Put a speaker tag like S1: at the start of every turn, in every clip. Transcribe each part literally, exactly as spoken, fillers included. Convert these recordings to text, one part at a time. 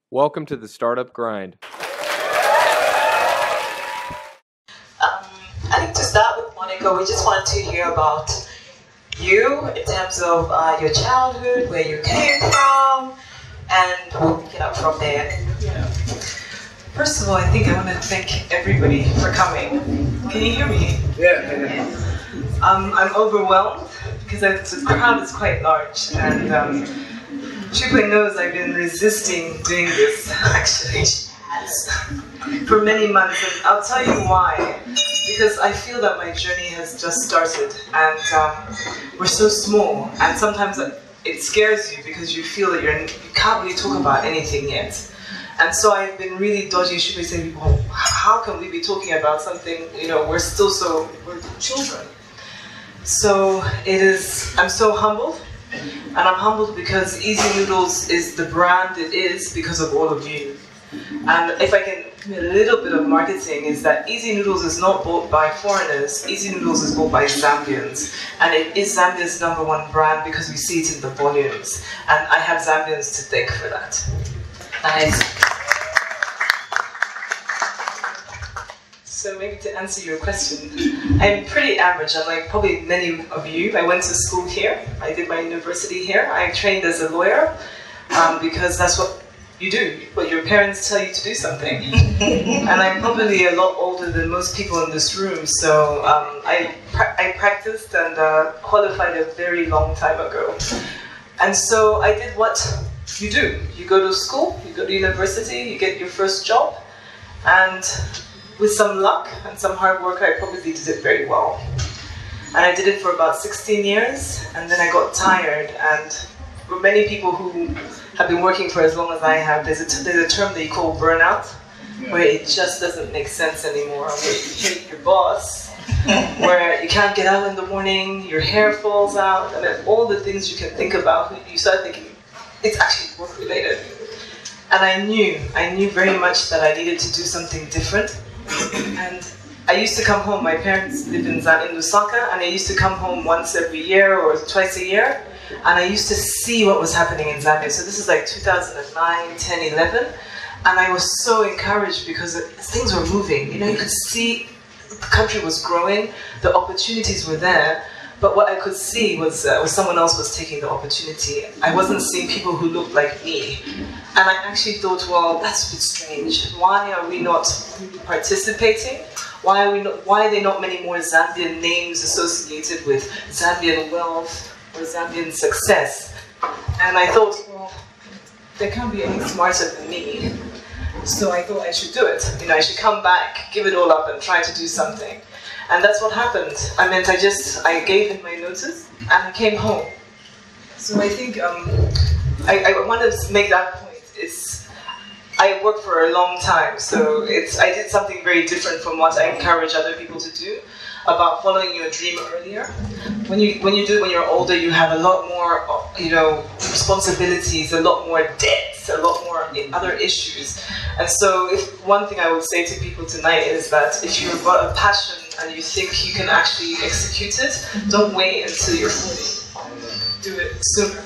S1: Welcome to the Startup Grind.
S2: Um, I think to start with, Monica, we just wanted to hear about you in terms of uh, your childhood, where you came from, and we'll pick it up from there.
S3: Yeah. First of all, I think I want to thank everybody for coming. Can you hear me?
S4: Yeah. yeah.
S3: Um, I'm overwhelmed because I, the crowd is quite large, and um, Chukwe knows I've been resisting doing this actually for many months, and I'll tell you why. Because I feel that my journey has just started, and um, we're so small, and sometimes it scares you because you feel that you're, you can't really talk about anything yet. And so I've been really dodging. Should we say, well, how can we be talking about something, you know, we're still so, we're children. So it is, I'm so humbled, and I'm humbled because eeZee Noodles is the brand it is because of all of you. And if I can, a little bit of marketing is that eeZee Noodles is not bought by foreigners, eeZee Noodles is bought by Zambians. And it is Zambia's number one brand because we see it in the volumes. And I have Zambians to thank for that.
S2: Nice.
S3: So maybe to answer your question, I'm pretty average. I'm like probably many of you. I went to school here. I did my university here. I trained as a lawyer um, because that's what you do, but your parents tell you to do something. And I'm probably a lot older than most people in this room, so um, I, pra I practiced and uh, qualified a very long time ago. And so I did what you do. You go to school, you go to university, you get your first job, and with some luck and some hard work, I probably did it very well. And I did it for about sixteen years, and then I got tired, and for many people who have been working for as long as I have, there's a, t there's a term that you call burnout, where it just doesn't make sense anymore, where you hate your boss, where you can't get out in the morning, your hair falls out, and then all the things you can think about, you start thinking, it's actually work related. And I knew, I knew very much that I needed to do something different. And I used to come home, my parents lived in, in Lusaka, and I used to come home once every year or twice a year, and I used to see what was happening in Zambia. So this is like two thousand nine, ten, eleven, and I was so encouraged because things were moving. You know, you could see the country was growing, the opportunities were there, but what I could see was, uh, was someone else was taking the opportunity. I wasn't seeing people who looked like me. And I actually thought, well, that's a bit strange. Why are we not participating? Why are we not, why are there not many more Zambian names associated with Zambian wealth or Zambian success? And I thought, well, there can't be any smarter than me. So I thought I should do it. You know, I should come back, give it all up, and try to do something. And that's what happened. I meant I just, I gave in my notice, and I came home. So I think um, I, I want to make that point. It's, I worked for a long time, so it's, I did something very different from what I encourage other people to do, about following your dream earlier. When you, when you do it when you're older, you have a lot more, you know, responsibilities, a lot more debts, a lot more other issues. And so if one thing I would say to people tonight is that if you've got a passion and you think you can actually execute it, don't wait until you're forty. Do it sooner.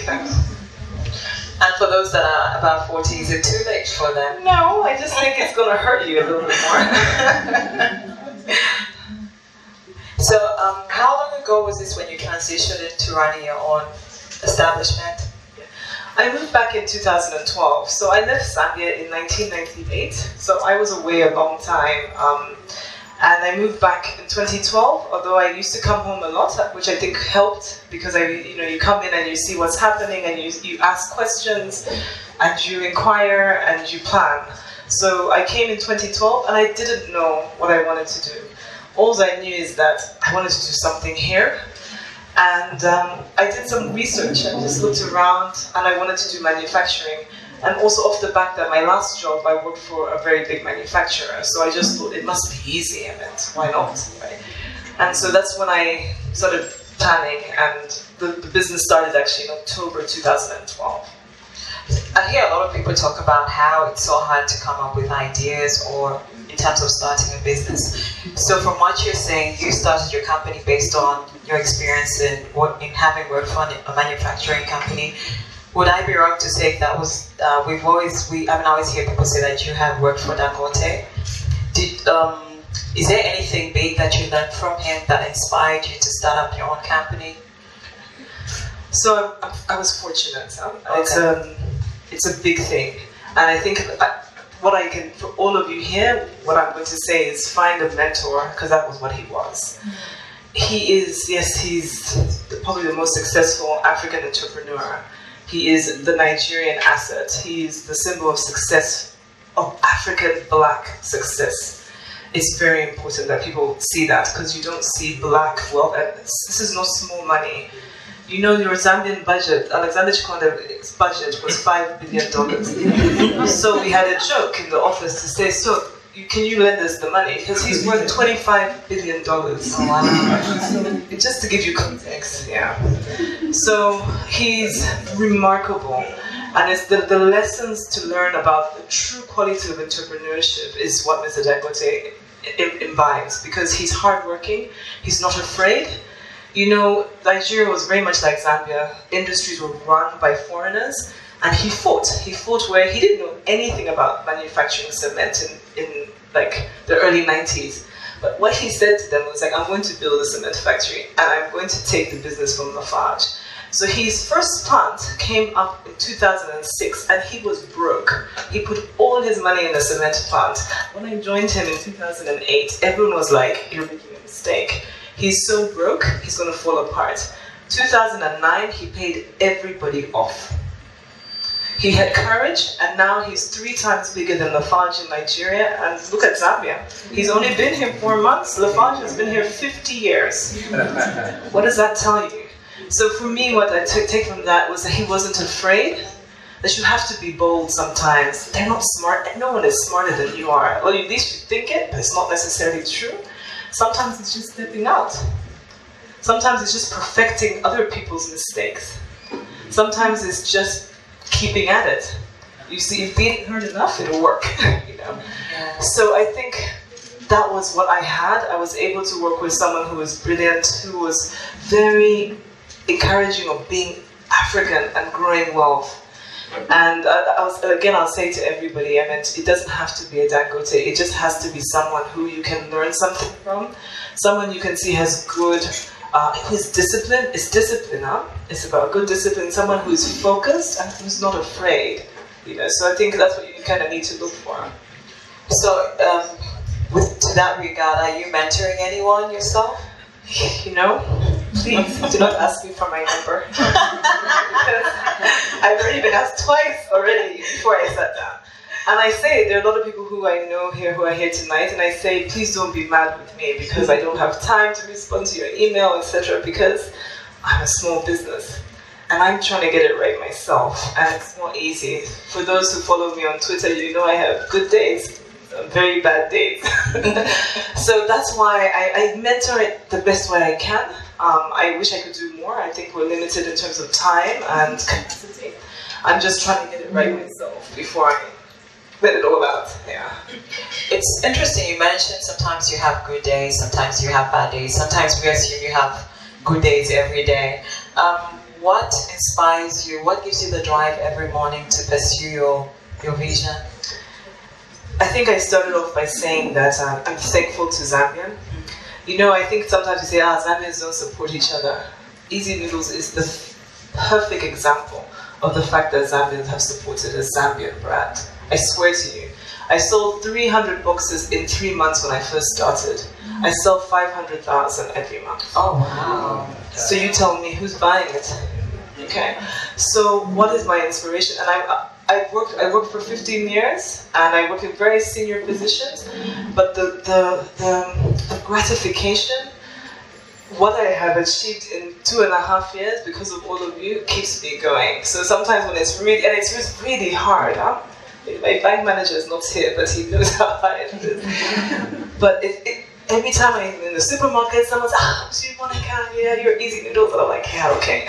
S2: And for those that are about forty, is it too late for them?
S3: No, I just think it's going to hurt you a little bit more.
S2: So, um, how long ago was this when you transitioned into running your own establishment?
S3: I moved back in two thousand twelve, so I left Zambia in nineteen ninety-eight, so I was away a long time. Um, and I moved back in twenty twelve, although I used to come home a lot, which I think helped because I, you know, you come in and you see what's happening and you, you ask questions and you inquire and you plan. So I came in twenty twelve and I didn't know what I wanted to do. All I knew is that I wanted to do something here. And um, I did some research and just looked around, and I wanted to do manufacturing. And also off the back that my last job, I worked for a very big manufacturer. So I just thought it must be easy, I meant, why not, right? And so that's when I started planning, and the, the business started actually in October two thousand twelve.
S2: I hear a lot of people talk about how it's so hard to come up with ideas or in terms of starting a business. So from what you're saying, you started your company based on your experience in, in having worked for a manufacturing company. would I be wrong to say that was, uh, we've always, we, I mean, I always hear people say that you have worked for Dangote. Did, um, is there anything big that you learned from him that inspired you to start up your own company?
S3: So I, I was fortunate. Um,
S2: okay.
S3: It's, um, it's a big thing. And I think I, what I can, for all of you here, what I'm going to say is find a mentor, because that was what he was. Mm-hmm. He is, yes, he's probably the most successful African entrepreneur. He is the Nigerian asset. He is the symbol of success, of African black success. It's very important that people see that, because you don't see black wealth. And this is no small money. You know, your Zambian budget, Alexander Chikonde's budget was five billion dollars. So we had a joke in the office to say, so you, can you lend us the money? Because he's worth twenty-five billion dollars.
S2: Oh, wow.
S3: Just to give you context, yeah. So he's remarkable. And it's the, the lessons to learn about the true quality of entrepreneurship is what Mister Dangote imbibes, because he's hardworking, he's not afraid. You know, Nigeria was very much like Zambia. Industries were run by foreigners, and he fought. He fought where he didn't know anything about manufacturing cement in, in like the early nineties. But what he said to them was like, I'm going to build a cement factory, and I'm going to take the business from Lafarge. So his first plant came up in two thousand six, and he was broke. He put all his money in the cement plant. When I joined him in two thousand eight, everyone was like, you're making a mistake. He's so broke, he's going to fall apart. two thousand nine, he paid everybody off. He had courage, and now he's three times bigger than Lafarge in Nigeria. And look at Zambia. He's only been here four months. Lafarge has been here fifty years. What does that tell you? So for me, what I took take from that was that he wasn't afraid. That you have to be bold sometimes. They're not smart. No one is smarter than you are. Well, at least you think it, but it's not necessarily true. Sometimes it's just stepping out. Sometimes it's just perfecting other people's mistakes. Sometimes it's just keeping at it. You see, if being hurt enough, it'll work. You know.
S2: Yeah.
S3: So I think that was what I had. I was able to work with someone who was brilliant, who was very encouraging of being African and growing wealth. And I, I was, again, I'll say to everybody, I mean, it doesn't have to be a Dangote. It just has to be someone who you can learn something from, someone you can see has good, uh, who's disciplined. It's discipline, huh? It's about good discipline, someone who's focused and who's not afraid. You know, so I think that's what you kind of need to look for.
S2: So, um, with, to that regard, are you mentoring anyone yourself?
S3: You know, please do not ask me for my number. I've already been asked twice already before I sat down. And I say, there are a lot of people who I know here who are here tonight, and I say, please don't be mad with me because I don't have time to respond to your email, et cetera, because I'm a small business. And I'm trying to get it right myself, and it's not easy. For those who follow me on Twitter, you know I have good days, very bad days. So that's why I, I mentor it the best way I can. Um, I wish I could do more. I think we're limited in terms of time and capacity. I'm just trying to get it right myself before I let it all out. Yeah.
S2: It's interesting you mentioned sometimes you have good days, sometimes you have bad days, sometimes we assume you have good days every day. Um, what inspires you? What gives you the drive every morning to pursue your, your vision?
S3: I think I started off by saying that um, I'm thankful to Zambian. You know, I think sometimes you say, ah, Zambians don't support each other. eeZee Noodles is the perfect example of the fact that Zambians have supported a Zambian brand. I swear to you. I sold three hundred boxes in three months when I first started. I sell five hundred thousand every month.
S2: Oh, wow.
S3: So you tell me who's buying it. Okay. So what is my inspiration? And I, I worked. I worked for fifteen years, and I worked in very senior positions. But the the the, the gratification, what I have achieved in two and a half years because of all of you, keeps me going. So sometimes when it's really and it's just really hard, huh? My bank manager is not here, but he knows how hard it is. But it, it, every time I'm in the supermarket, someone's ah, so you want to come here? You're eeZee Noodles, and I'm like, yeah, okay.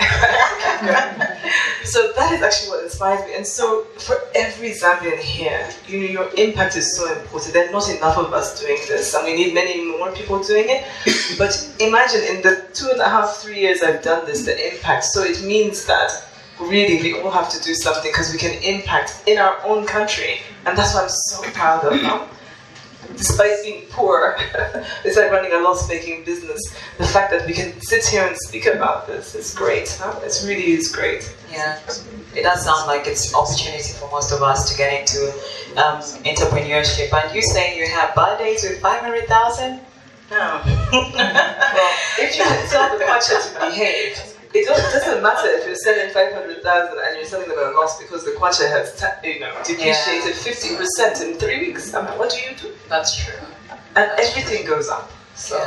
S3: So that is actually what inspires me. And so for every Zambian here, you know, your impact is so important. There are not enough of us doing this, and we need many more people doing it. But imagine in the two and a half, three years I've done this, the impact. So it means that really, we all have to do something because we can impact in our own country. And that's what I'm so proud of now. Despite being poor, despite running a loss-making business, the fact that we can sit here and speak about this is great. Huh? It really is great.
S2: Yeah, it does sound like it's an opportunity for most of us to get into um, entrepreneurship. And you say you have bad days with five hundred thousand?
S3: No. Well, if you can tell the Kwacha to behave, it doesn't matter if you're selling five hundred thousand and you're selling them at a loss because the Kwacha has, you know, depreciated fifty percent in three weeks. I mean, what do you do?
S2: That's true.
S3: And everything goes up. So,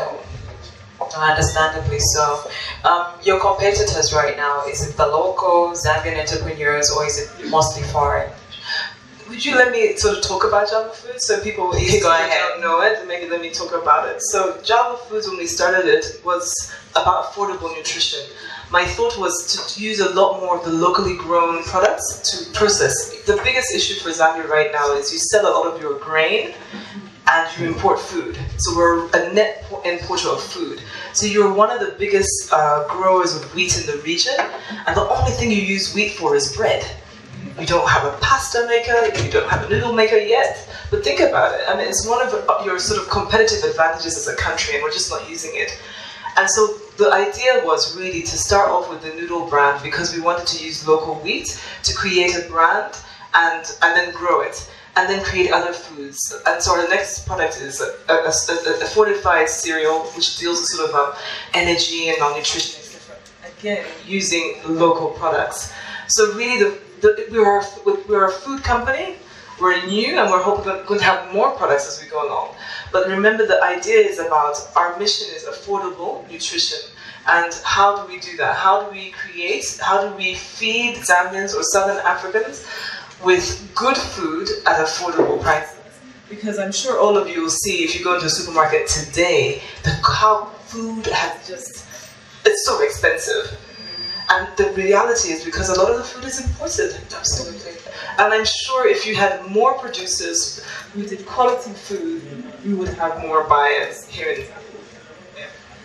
S2: yeah. Understandably so. Um, your competitors right now, is it the local Zambian entrepreneurs or is it mostly foreign?
S3: Would you let me sort of talk about Java Foods so people who don't know it, maybe let me talk about it. So Java Foods, when we started it, was about affordable nutrition. My thought was to use a lot more of the locally grown products to process. The biggest issue for Zambia right now is you sell a lot of your grain and you import food. So we're a net importer of food. So you're one of the biggest uh, growers of wheat in the region, and the only thing you use wheat for is bread. You don't have a pasta maker, you don't have a noodle maker yet, but think about it. I mean, it's one of your sort of competitive advantages as a country, and we're just not using it. And so the idea was really to start off with the noodle brand because we wanted to use local wheat to create a brand and, and then grow it, and then create other foods. And so our next product is a, a, a, a fortified cereal, which deals with sort of um, energy and malnutrition, et cetera. Again, using local products. So really, the, the, we are we're a food company. We're new, and we're hoping to have more products as we go along. But remember, the idea is about our mission is affordable nutrition. And how do we do that? How do we create, how do we feed Zambians or Southern Africans with good food at affordable prices? Because I'm sure all of you will see, if you go into a supermarket today, the how food has just, it's so expensive. And the reality is because a lot of the food is imported. Absolutely. And I'm sure if you had more producers who did quality food, you would have more buyers here in Zambia. Yeah.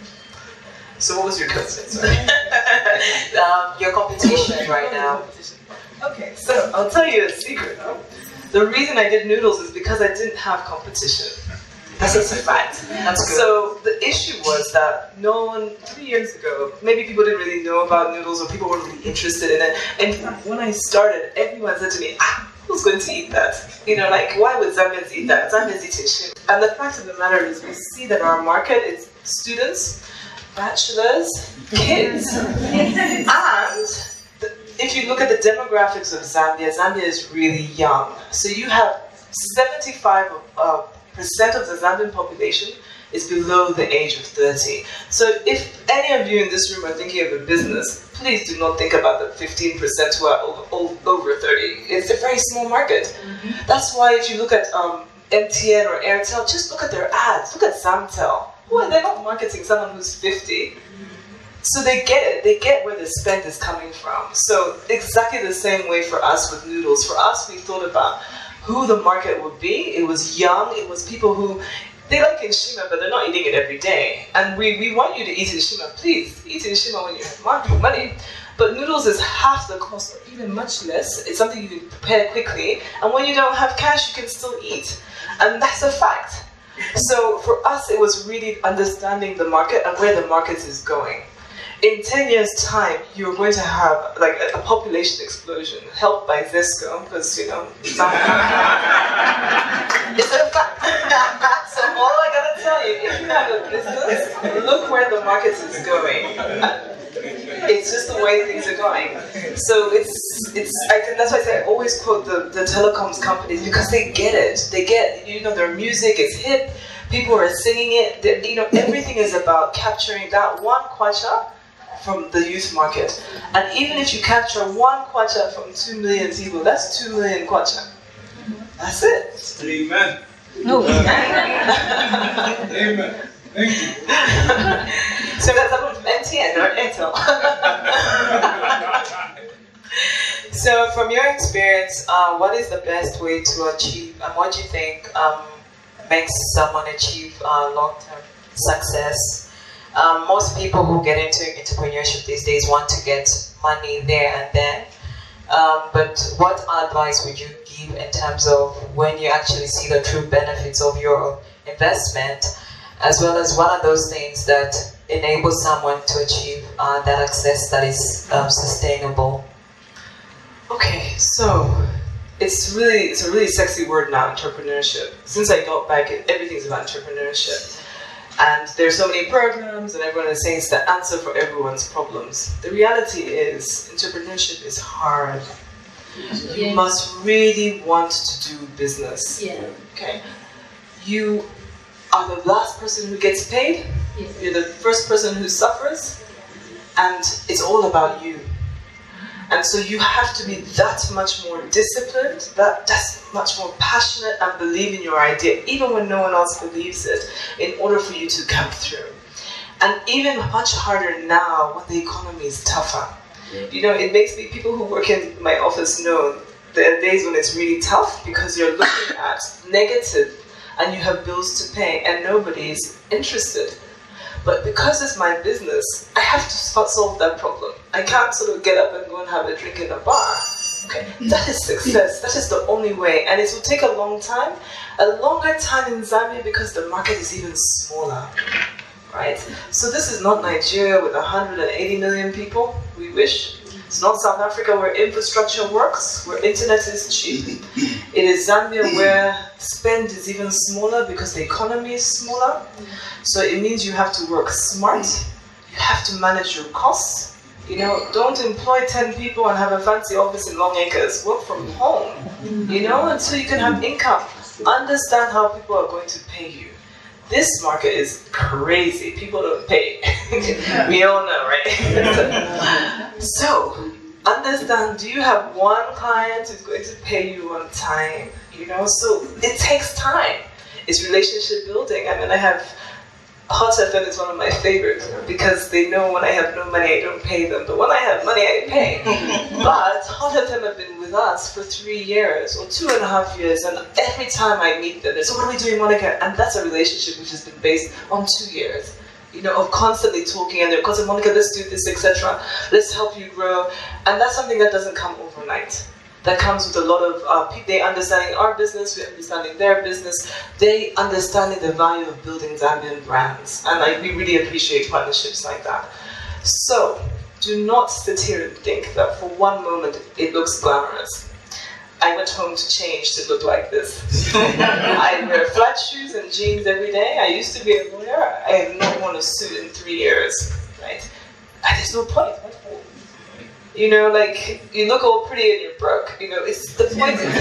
S3: So what was your question? Sorry.
S2: um, your competition right now.
S3: Okay, so I'll tell you a secret. Huh? The reason I did noodles is because I didn't have competition. That's just a fact.
S2: That's good.
S3: So the issue was that no one, three years ago, maybe people didn't really know about noodles or people weren't really interested in it. In fact, when I started, everyone said to me, ah, who's going to eat that? You know, like, why would Zambians eat that? Zambians eat shit. And the fact of the matter is we see that our market is students, bachelors, kids. And the, if you look at the demographics of Zambia, Zambia is really young. So you have seventy-five uh, percent of the Zambian population is below the age of thirty. So if any of you in this room are thinking of a business, please do not think about the fifteen percent who are over, over thirty. It's a very small market. Mm-hmm. That's why if you look at um, M T N or Airtel, just look at their ads. Look at Zamtel. Well, they're not marketing someone who's fifty. Mm-hmm. So they get it. They get where the spend is coming from. So exactly the same way for us with noodles. For us, we thought about who the market would be. It was young. It was people who, they like Inshima, but they're not eating it every day. And we, we want you to eat Inshima. Please, eat Inshima when you have money. But noodles is half the cost, or even much less. It's something you can prepare quickly. And when you don't have cash, you can still eat. And that's a fact. So for us, it was really understanding the market and where the market is going. In ten years' time, you're going to have like a, a population explosion, helped by Zesco, because you know, it's a fact. So all I gotta tell you, if you have a business, look where the market is going. It's just the way things are going. So it's it's. I think that's why I say I always quote the the telecoms companies because they get it. They get you know their music is hip. People are singing it. They're, you know everything is about capturing that one kwacha from the youth market. And even if you capture one kwacha from two million people, that's two million kwacha. That's it.
S4: Amen.
S3: No.
S4: Amen. Thank you.
S3: So that's someone from M T N or Airtel.
S2: So from your experience, uh, what is the best way to achieve, and what do you think um, makes someone achieve uh, long-term success? Um, most people who get into entrepreneurship these days want to get money there and then, Um, but what advice would you give in terms of when you actually see the true benefits of your investment, as well as what are those things that enable someone to achieve uh, that success that is um, sustainable?
S3: Okay, so it's really it's a really sexy word now, entrepreneurship. Since I got back, everything's about entrepreneurship. And there's so many programs and everyone is saying it's the answer for everyone's problems. The reality is entrepreneurship is hard. Yeah. You must really want to do business. Yeah. Okay. You are the last person who gets paid. Yeah. You're the first person who suffers. And it's all about you. And so you have to be that much more disciplined, that, that much more passionate and believe in your idea, even when no one else believes it, in order for you to come through. And even much harder now when the economy is tougher. Yeah. You know, it makes me, people who work in my office know there are days when it's really tough because you're looking at negative and you have bills to pay and nobody is interested. But because it's my business, I have to solve that problem. I can't sort of get up and go and have a drink in a bar. Okay, that is success. That is the only way. And it will take a long time, a longer time in Zambia because the market is even smaller, right? So this is not Nigeria with one hundred eighty million people, we wish. It's not South Africa where infrastructure works, where internet is cheap. It is Zambia where spend is even smaller because the economy is smaller. So it means you have to work smart. You have to manage your costs. You know, don't employ ten people and have a fancy office in Long Acres. Work from home, you know, until you can have income. Understand how people are going to pay you. This market is crazy. People don't pay. We all know, right? So, understand, do you have one client who's going to pay you on time? You know, so it takes time. It's relationship building. I mean, I have, Hot F M is one of my favorites because they know when I have no money, I don't pay them. But when I have money, I pay. But Hot F M have been with us for three years or two and a half years. And every time I meet them, they say, what are we doing, Monica? And that's a relationship which has been based on two years. You know, of constantly talking and they're constantly, Monica, let's do this, et cetera. Let's help you grow. And that's something that doesn't come overnight. That comes with a lot of, uh, people, they understanding our business, we understanding their business, they understanding the value of building Zambian brands. And like, we really appreciate partnerships like that. So, do not sit here and think that for one moment it looks glamorous. I went home to change to look like this. I wear flat shoes and jeans every day. I used to be a lawyer. I have not worn a suit in three years, right? And there's no point. You know, like, you look all pretty and you're broke. You know, it's the point. It's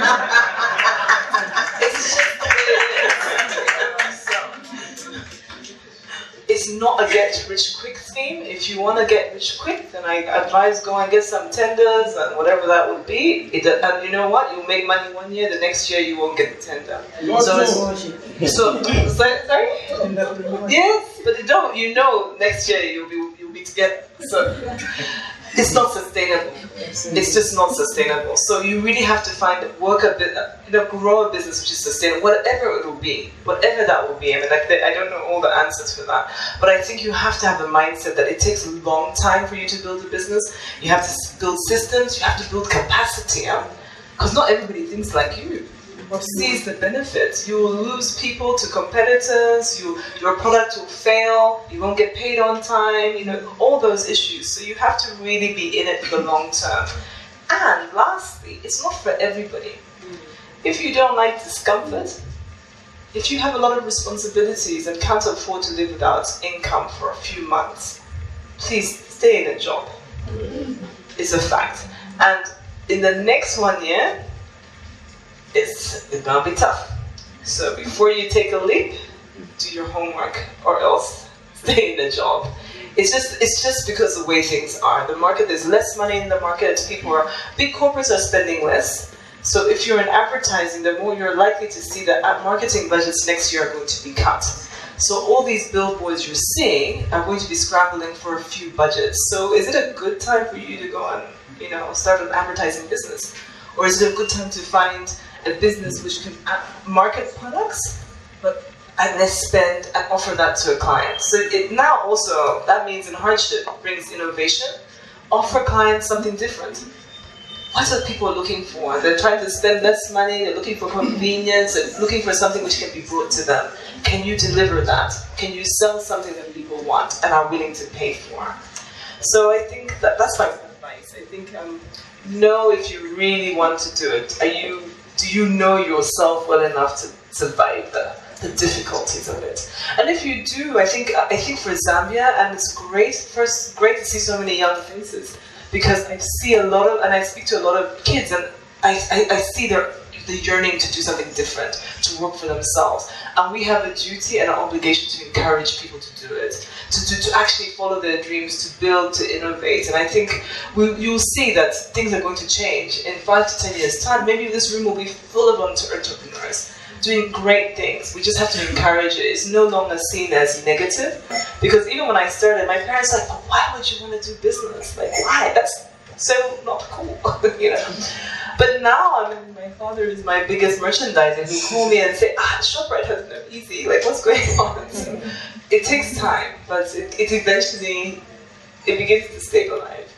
S3: just the way it is. You know? So, it's not a get-rich-quick scheme. If you want to get rich quick, then I advise go and get some tenders and whatever that would be. It, and you know what? You'll make money one year, the next year you won't get the tender. So, it's, so sorry? sorry? Yes, but you don't. You know next year you'll be, you'll be together. So, it's not sustainable. It's just not sustainable. So you really have to find, work a bit, you know, grow a business which is sustainable, whatever it will be, whatever that will be. I mean, like, I don't know all the answers for that, but I think you have to have the mindset that it takes a long time for you to build a business. You have to build systems. You have to build capacity, because not everybody thinks like you. Sees the benefits. You will lose people to competitors, you, your product will fail, you won't get paid on time, you know, all those issues. So you have to really be in it for the long term. And lastly, it's not for everybody. If you don't like discomfort, if you have a lot of responsibilities and can't afford to live without income for a few months, please stay in a job. It's a fact. And in the next one year, It's, it's gonna be tough. So before you take a leap, do your homework or else stay in a job. It's just it's just because of the way things are. The market, there's less money in the market, people are, big corporates are spending less. So if you're in advertising, the more you're likely to see that marketing budgets next year are going to be cut. So all these billboards you're seeing are going to be scrambling for a few budgets. So is it a good time for you to go and, you know, start an advertising business? Or is it a good time to find a business which can market products, but and then spend and offer that to a client? So it now also, that means in hardship brings innovation. Offer clients something different. what are people looking for? They're trying to spend less money, they're looking for convenience, they're looking for something which can be brought to them. Can you deliver that? Can you sell something that people want and are willing to pay for? So I think that that's my advice. I think um, know if you really want to do it. Are you, do you know yourself well enough to survive the, the difficulties of it? And if you do, I think I think for Zambia, and it's great, first great to see so many young faces, because I see a lot of, and I speak to a lot of kids, and I, I, I see their the yearning to do something different, to work for themselves. And we have a duty and an obligation to encourage people to do it, to, to, to actually follow their dreams, to build, to innovate. And I think we, you'll see that things are going to change. In five to ten years' time, maybe this room will be full of entrepreneurs doing great things. We just have to encourage it. It's no longer seen as negative. Because even when I started, my parents were like, oh, why would you want to do business? Like, why? That's so not cool, you know. But now, I mean, my father is my biggest merchandiser. He call me and say, ah, ShopRite has no eeZee. Like, what's going on? So it takes time, but it, it eventually, it begins to stabilize.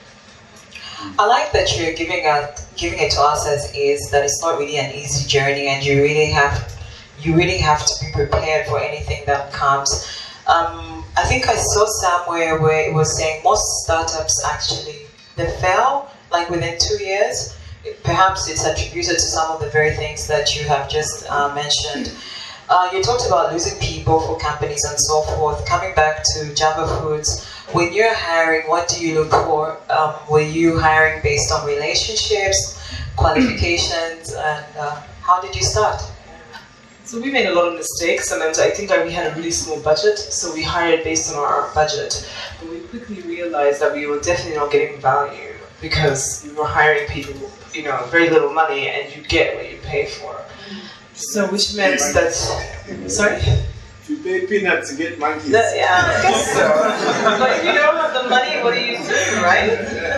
S2: I like that you're giving it, giving it to us as is, that it's not really an easy journey, and you really have, you really have to be prepared for anything that comes. Um, I think I saw somewhere where it was saying most startups actually, they fail like within two years. Perhaps it's attributed to some of the very things that you have just uh, mentioned. Uh, you talked about losing people for companies and so forth. Coming back to Jamba Foods, when you're hiring, what do you look for? Um, were you hiring based on relationships, qualifications, and uh, how did you start?
S3: So we made a lot of mistakes, and then I think that we had a really small budget, so we hired based on our budget. But we quickly realized that we were definitely not getting value, because we were hiring people, you know, very little money, and you get what you pay for. So, which meant that, sorry?
S4: You pay peanuts to get monkeys.
S3: That, yeah, I guess so. But if you don't have the money, what do you do, right?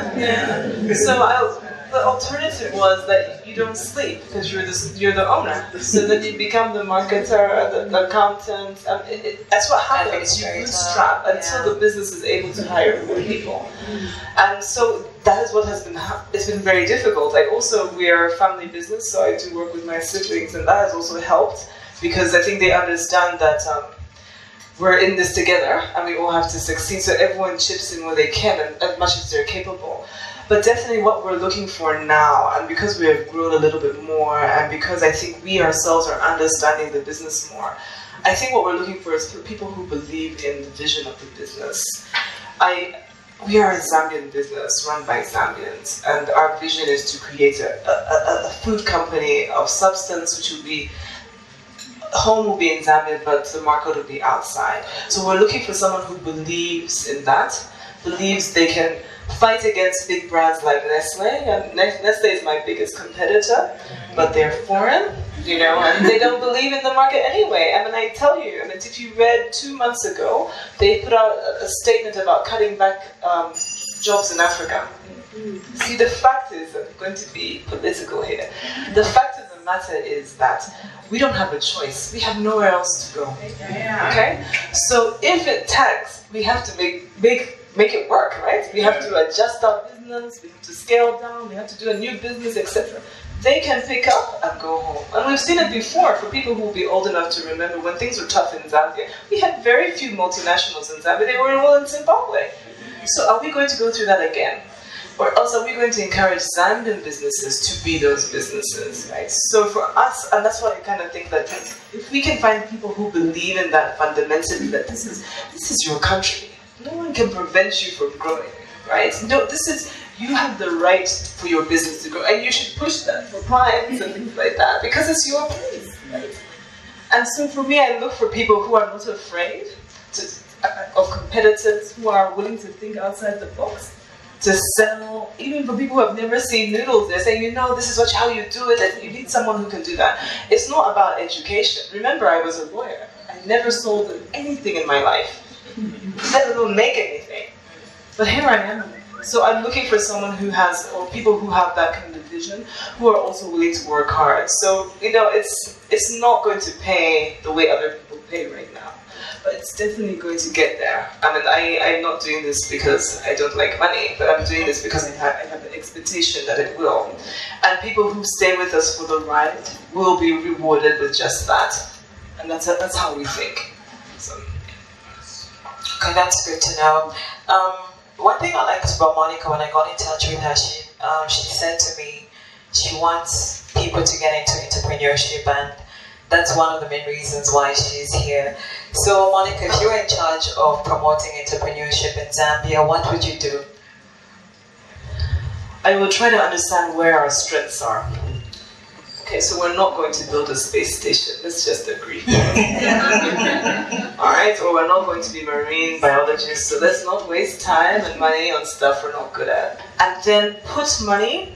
S3: Yeah. So I, the alternative was that you don't sleep because you're the you're the owner. So then you become the marketer, the, the accountant. Um, it, it, that's what happens. You bootstrap until yeah. the business is able to hire more people. And so that is what has been. It's been very difficult. Like also, we are a family business, so I do work with my siblings, and that has also helped because I think they understand that. Um, We're in this together, and we all have to succeed. So everyone chips in where they can, and as much as they're capable. But definitely, what we're looking for now, and because we have grown a little bit more, and because I think we ourselves are understanding the business more, I think what we're looking for is for people who believe in the vision of the business. I, we are a Zambian business run by Zambians, and our vision is to create a, a, a food company of substance, which will be. Home will be in Zambia, but the market will be outside. So we're looking for someone who believes in that, believes they can fight against big brands like Nestle. And Nestle is my biggest competitor, but they're foreign, you know, and they don't believe in the market anyway. I mean, I tell you, I mean, if you read two months ago, they put out a statement about cutting back um, jobs in Africa. See, the fact is, I'm going to be political here, the fact of the matter is that we don't have a choice. We have nowhere else to go. Okay? So if it tax, we have to make, make, make it work, right? We have to adjust our business, we have to scale down, we have to do a new business, et cetera. They can pick up and go home. And we've seen it before for people who will be old enough to remember when things were tough in Zambia. We had very few multinationals in Zambia. They were all in Zimbabwe. So are we going to go through that again? Or else are we going to encourage Zambian businesses to be those businesses, right? So for us, and that's why I kind of think that if we can find people who believe in that fundamentally, that this is this is your country, no one can prevent you from growing, right? No, this is, you have the right for your business to grow, and you should push that for clients and things like that, because it's your place, right? And so for me, I look for people who are not afraid to, of competitors, who are willing to think outside the box, to sell, even for people who have never seen noodles, they're saying, you know, this is what, how you do it, and you need someone who can do that. It's not about education. Remember, I was a lawyer. I never sold anything in my life, let alone make anything. But here I am. So I'm looking for someone who has, or people who have that kind of vision, who are also willing to work hard. So, you know, it's, it's not going to pay the way other people pay right now. but it's definitely going to get there. I mean, I, I'm not doing this because I don't like money, but I'm doing this because I have, I have the expectation that it will. And people who stay with us for the ride will be rewarded with just that. And that's, that's how we think. So.
S2: Okay, that's good to know. Um, one thing I liked about Monica when I got in touch with her, she, um, she said to me she wants people to get into entrepreneurship, and that's one of the main reasons why she's here. So Monica, if you were in charge of promoting entrepreneurship in Zambia, what would you do?
S3: I will try to understand where our strengths are. Okay, so we're not going to build a space station, let's just agree. Alright, or we're not going to be marine biologists, so let's not waste time and money on stuff we're not good at. And then put money,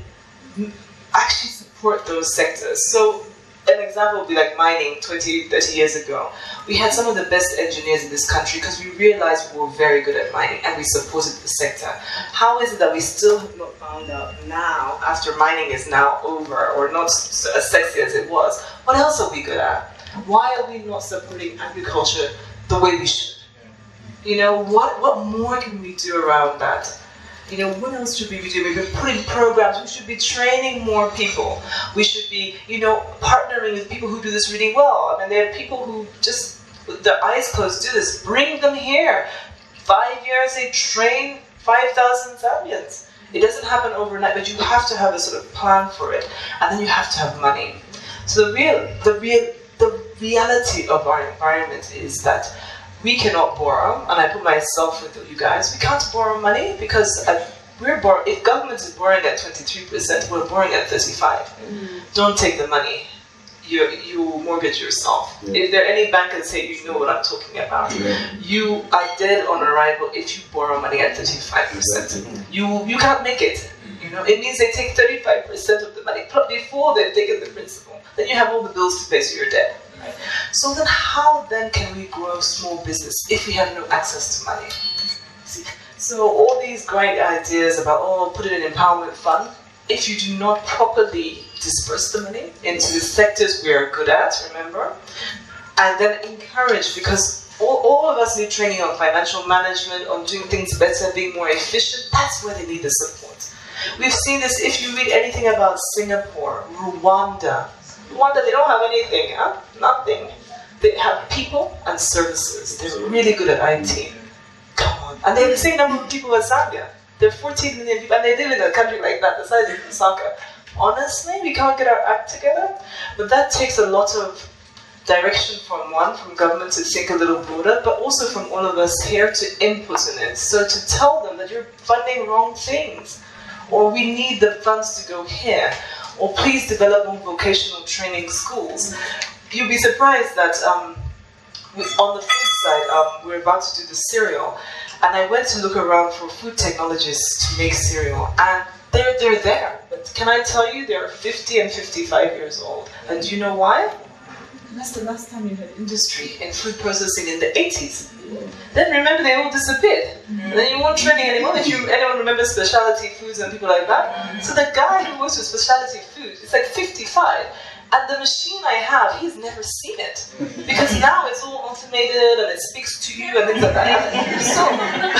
S3: actually support those sectors. So an example would be like mining twenty, thirty years ago. We had some of the best engineers in this country because we realized we were very good at mining and we supported the sector. How is it that we still have not found out now, after mining is now over or not as sexy as it was, what else are we good at? Why are we not supporting agriculture the way we should? You know, what, what more can we do around that? You know, what else should we be doing? We've been putting programs, we should be training more people. We should be, you know, partnering with people who do this really well. I mean, there are people who just, with their eyes closed, do this. Bring them here. Five years, they train five thousand Zambians. It doesn't happen overnight, but you have to have a sort of plan for it. And then you have to have money. So the real, the real, the reality of our environment is that we cannot borrow, and I put myself with you guys, we can't borrow money because uh, we're bor if government is borrowing at twenty-three percent, we're borrowing at thirty-five. Mm-hmm. Don't take the money. You, you mortgage yourself. Yeah. If there are any bankers here, you know what I'm talking about. Yeah. You are dead on arrival if you borrow money at thirty-five percent. Exactly. You, you can't make it. You know, it means they take thirty-five percent of the money before they've taken the principal. Then you have all the bills to pay, so you're dead. Right? So then how then can we grow small business if we have no access to money? See? So all these great ideas about, oh, put it in an empowerment fund, if you do not properly disperse the money into the sectors we are good at, remember, and then encourage, because all, all of us need training on financial management, on doing things better, being more efficient, that's where they need the support. We've seen this, if you read anything about Singapore, Rwanda, Rwanda, they don't have anything, huh? Nothing. They have people and services. They're really good at I T. Come on. And they have the same number of people as Zambia. There are fourteen million people, and they live in a country like that, the size of Lusaka. Honestly, we can't get our act together, but that takes a lot of direction from one, from government to think a little broader, but also from all of us here to input in it. So to tell them that you're funding wrong things, or we need the funds to go here, or please develop more vocational training schools. You'll be surprised that um, we, on the food side, um, we're about to do the cereal, and I went to look around for food technologists to make cereal, and they're, they're there. But can I tell you, they're fifty and fifty-five years old. And do you know why? That's the last time you had industry in food processing in the eighties. Then remember, they all disappeared. Mm-hmm. Then you won't training anymore. If you anyone remembers specialty foods and people like that. Mm-hmm. So the guy who works with specialty food is like fifty-five. And the machine I have, he's never seen it. Because now it's all automated and it speaks to you and things like that. So,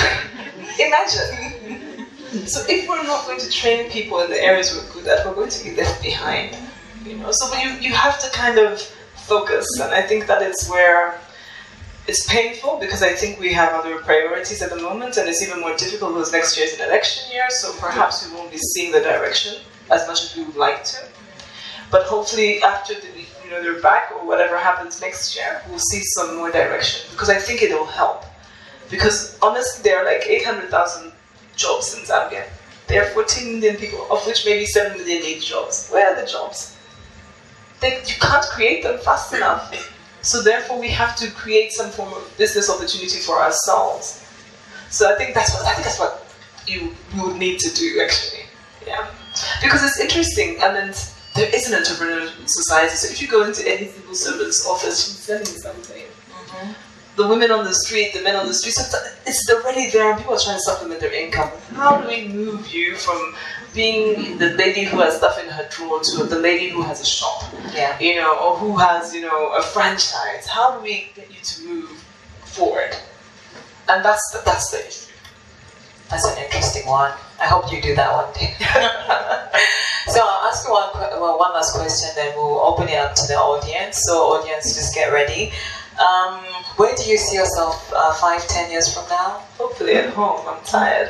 S3: imagine. So if we're not going to train people in the areas we're good at, we're going to be left behind. You know, so you, you have to kind of focus, and I think that is where it's painful, because I think we have other priorities at the moment, and it's even more difficult because next year is an election year, so perhaps we won't be seeing the direction as much as we would like to. But hopefully after the, you know, they're back, or whatever happens next year, we'll see some more direction, because I think it'll help. Because honestly, there are like eight hundred thousand jobs in Zambia. There are fourteen million people, of which maybe seven million need jobs. Where are the jobs? They, you can't create them fast enough. So therefore, we have to create some form of business opportunity for ourselves. So I think that's what I think that's what you, you would need to do, actually. Yeah, because it's interesting, and then there is an entrepreneurial society. So if you go into any civil servant's office, she's selling something. Mm-hmm. The women on the street, the men on the street, so it's already there, and people are trying to supplement their income. How do we move you from being the lady who has stuff in her drawer to the lady who has a shop? Yeah. You know, or who has, you know, a franchise? How do we get you to move
S2: forward. And that's the, that's the issue. That's an interesting one. I hope you do that one day. So I'll ask you one, well, one last question, then we'll open it up to the audience. So audience, just get ready. Um, where do you see yourself uh, five, ten years from now?
S3: Hopefully at home. I'm tired.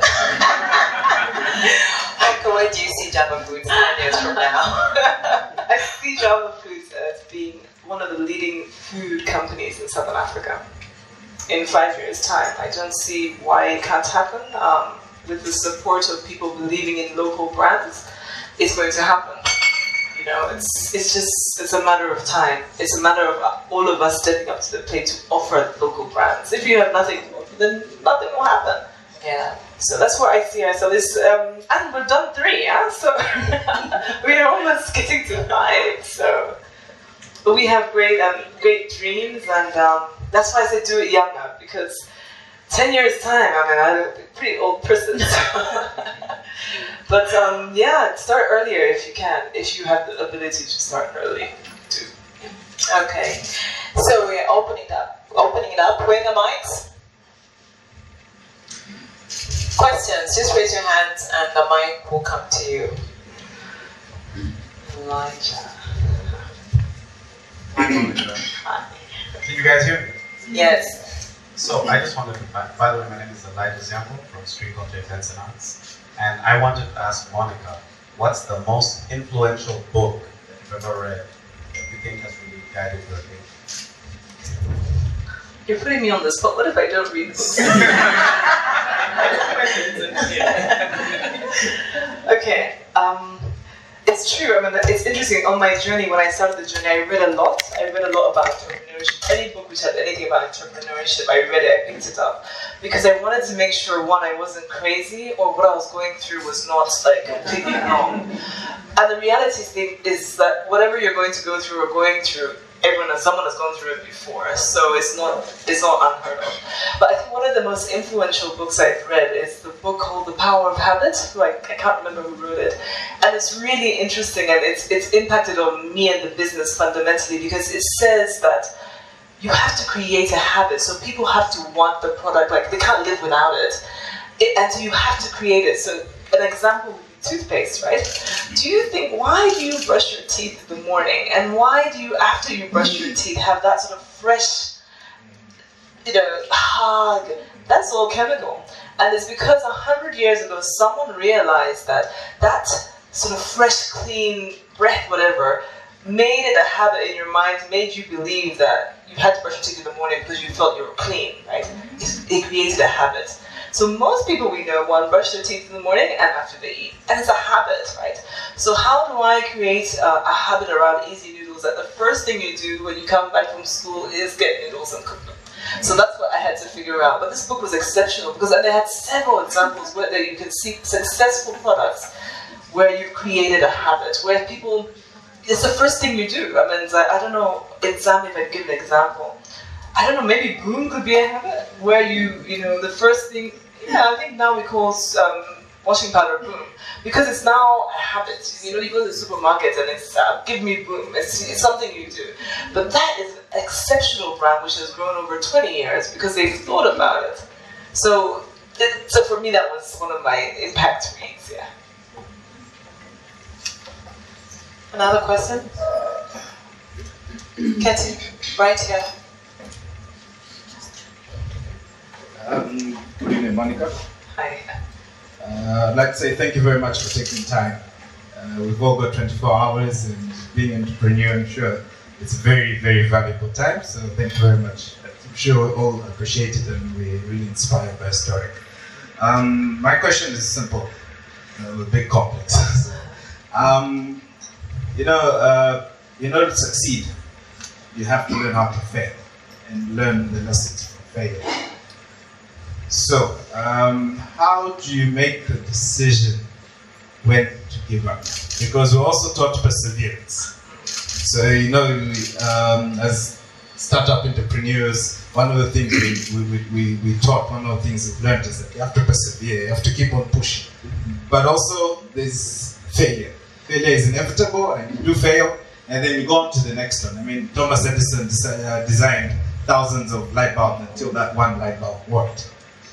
S2: Okay, where do you see Java Foods ten years from now?
S3: I see Java Foods as being one of the leading food companies in Southern Africa. In five years' time, I don't see why it can't happen. Um, with the support of people believing in local brands, it's going to happen. You know, it's it's just it's a matter of time. It's a matter of all of us stepping up to the plate to offer local brands. If you have nothing to offer, then nothing will happen.
S2: Yeah.
S3: So that's where I see ourselves. Um, and we've done three, yeah. So we're almost getting to five. So, but we have great um, great dreams, and um, that's why I said do it younger, because ten years time, I mean, I'm a pretty old person. But um, yeah, start earlier if you can, if you have the ability to start early too.
S2: Okay. So we're opening it up. Opening it up. Where are the mics? Questions? Just raise your hands, and the mic will come to you. Elijah.
S5: Hi. Can you guys hear me?
S2: Yes.
S5: So I just wanted to, by, by the way, my name is Liko Dangote from Street Culture Events and Arts. And I wanted to ask Monica, what's the most influential book that you've ever read that you think has really guided your thinking?
S3: You're putting me on the spot. What if I don't read books? Okay. Um, it's true. I mean, it's interesting. On my journey, when I started the journey, I read a lot. I read a lot about entrepreneurship. Any book which had anything about entrepreneurship, I read it, I picked it up. Because I wanted to make sure, one, I wasn't crazy, or what I was going through was not like completely wrong. And the reality is that whatever you're going to go through or going through, everyone, someone has gone through it before, so it's not it's not unheard of. But I think one of the most influential books I've read is the book called The Power of Habit. Like, I can't remember who wrote it, and it's really interesting, and it's it's impacted on me and the business fundamentally, because it says that you have to create a habit. So people have to want the product, like they can't live without it, it and so you have to create it. So an example would be toothpaste, right? Do you think, why do you brush your teeth in the morning, and why do you, after you brush your teeth, have that sort of fresh, you know, hug? That's all chemical. And it's because a hundred years ago, someone realized that that sort of fresh, clean breath, whatever, made it a habit in your mind, made you believe that you had to brush your teeth in the morning because you felt you were clean, right? It, it created a habit. So most people we know, one, brush their teeth in the morning and after they eat. And it's a habit, right? So how do I create uh, a habit around eeZee noodles that the first thing you do when you come back from school is get noodles and cook them? So that's what I had to figure out. But this book was exceptional because they had several examples where you can see successful products where you've created a habit, where people, it's the first thing you do. I mean, I don't know, in Zambia, if I give an example, I don't know, maybe boom could be a habit, where you, you know, the first thing, yeah, I think now we call um, washing powder boom, because it's now a habit. You know, you go to the supermarket and it's, uh, give me boom, it's, it's something you do. But that is an exceptional brand which has grown over twenty years because they've thought about it. So, it, so for me, that was one of my impact reads, yeah.
S2: Another question? Katie, right here.
S6: Um, good evening, Monica.
S2: Hi.
S6: Uh, I'd like to say thank you very much for taking time. Uh, we've all got twenty-four hours, and being an entrepreneur, I'm sure it's a very, very valuable time, so thank you very much. I'm sure we all appreciate it, and we're really inspired by the story. Um, my question is simple, uh, a bit complex. um, you know, uh, in order to succeed, you have to learn how to fail and learn the lessons from failure. So, um, how do you make the decision when to give up? Because we're also taught perseverance. So, you know, um, as startup entrepreneurs, one of the things we, we, we, we taught, one of the things we've learned is that you have to persevere, you have to keep on pushing. But also, there's failure. Failure is inevitable, and you do fail, and then you go on to the next one. I mean, Thomas Edison designed thousands of light bulbs until that one light bulb worked.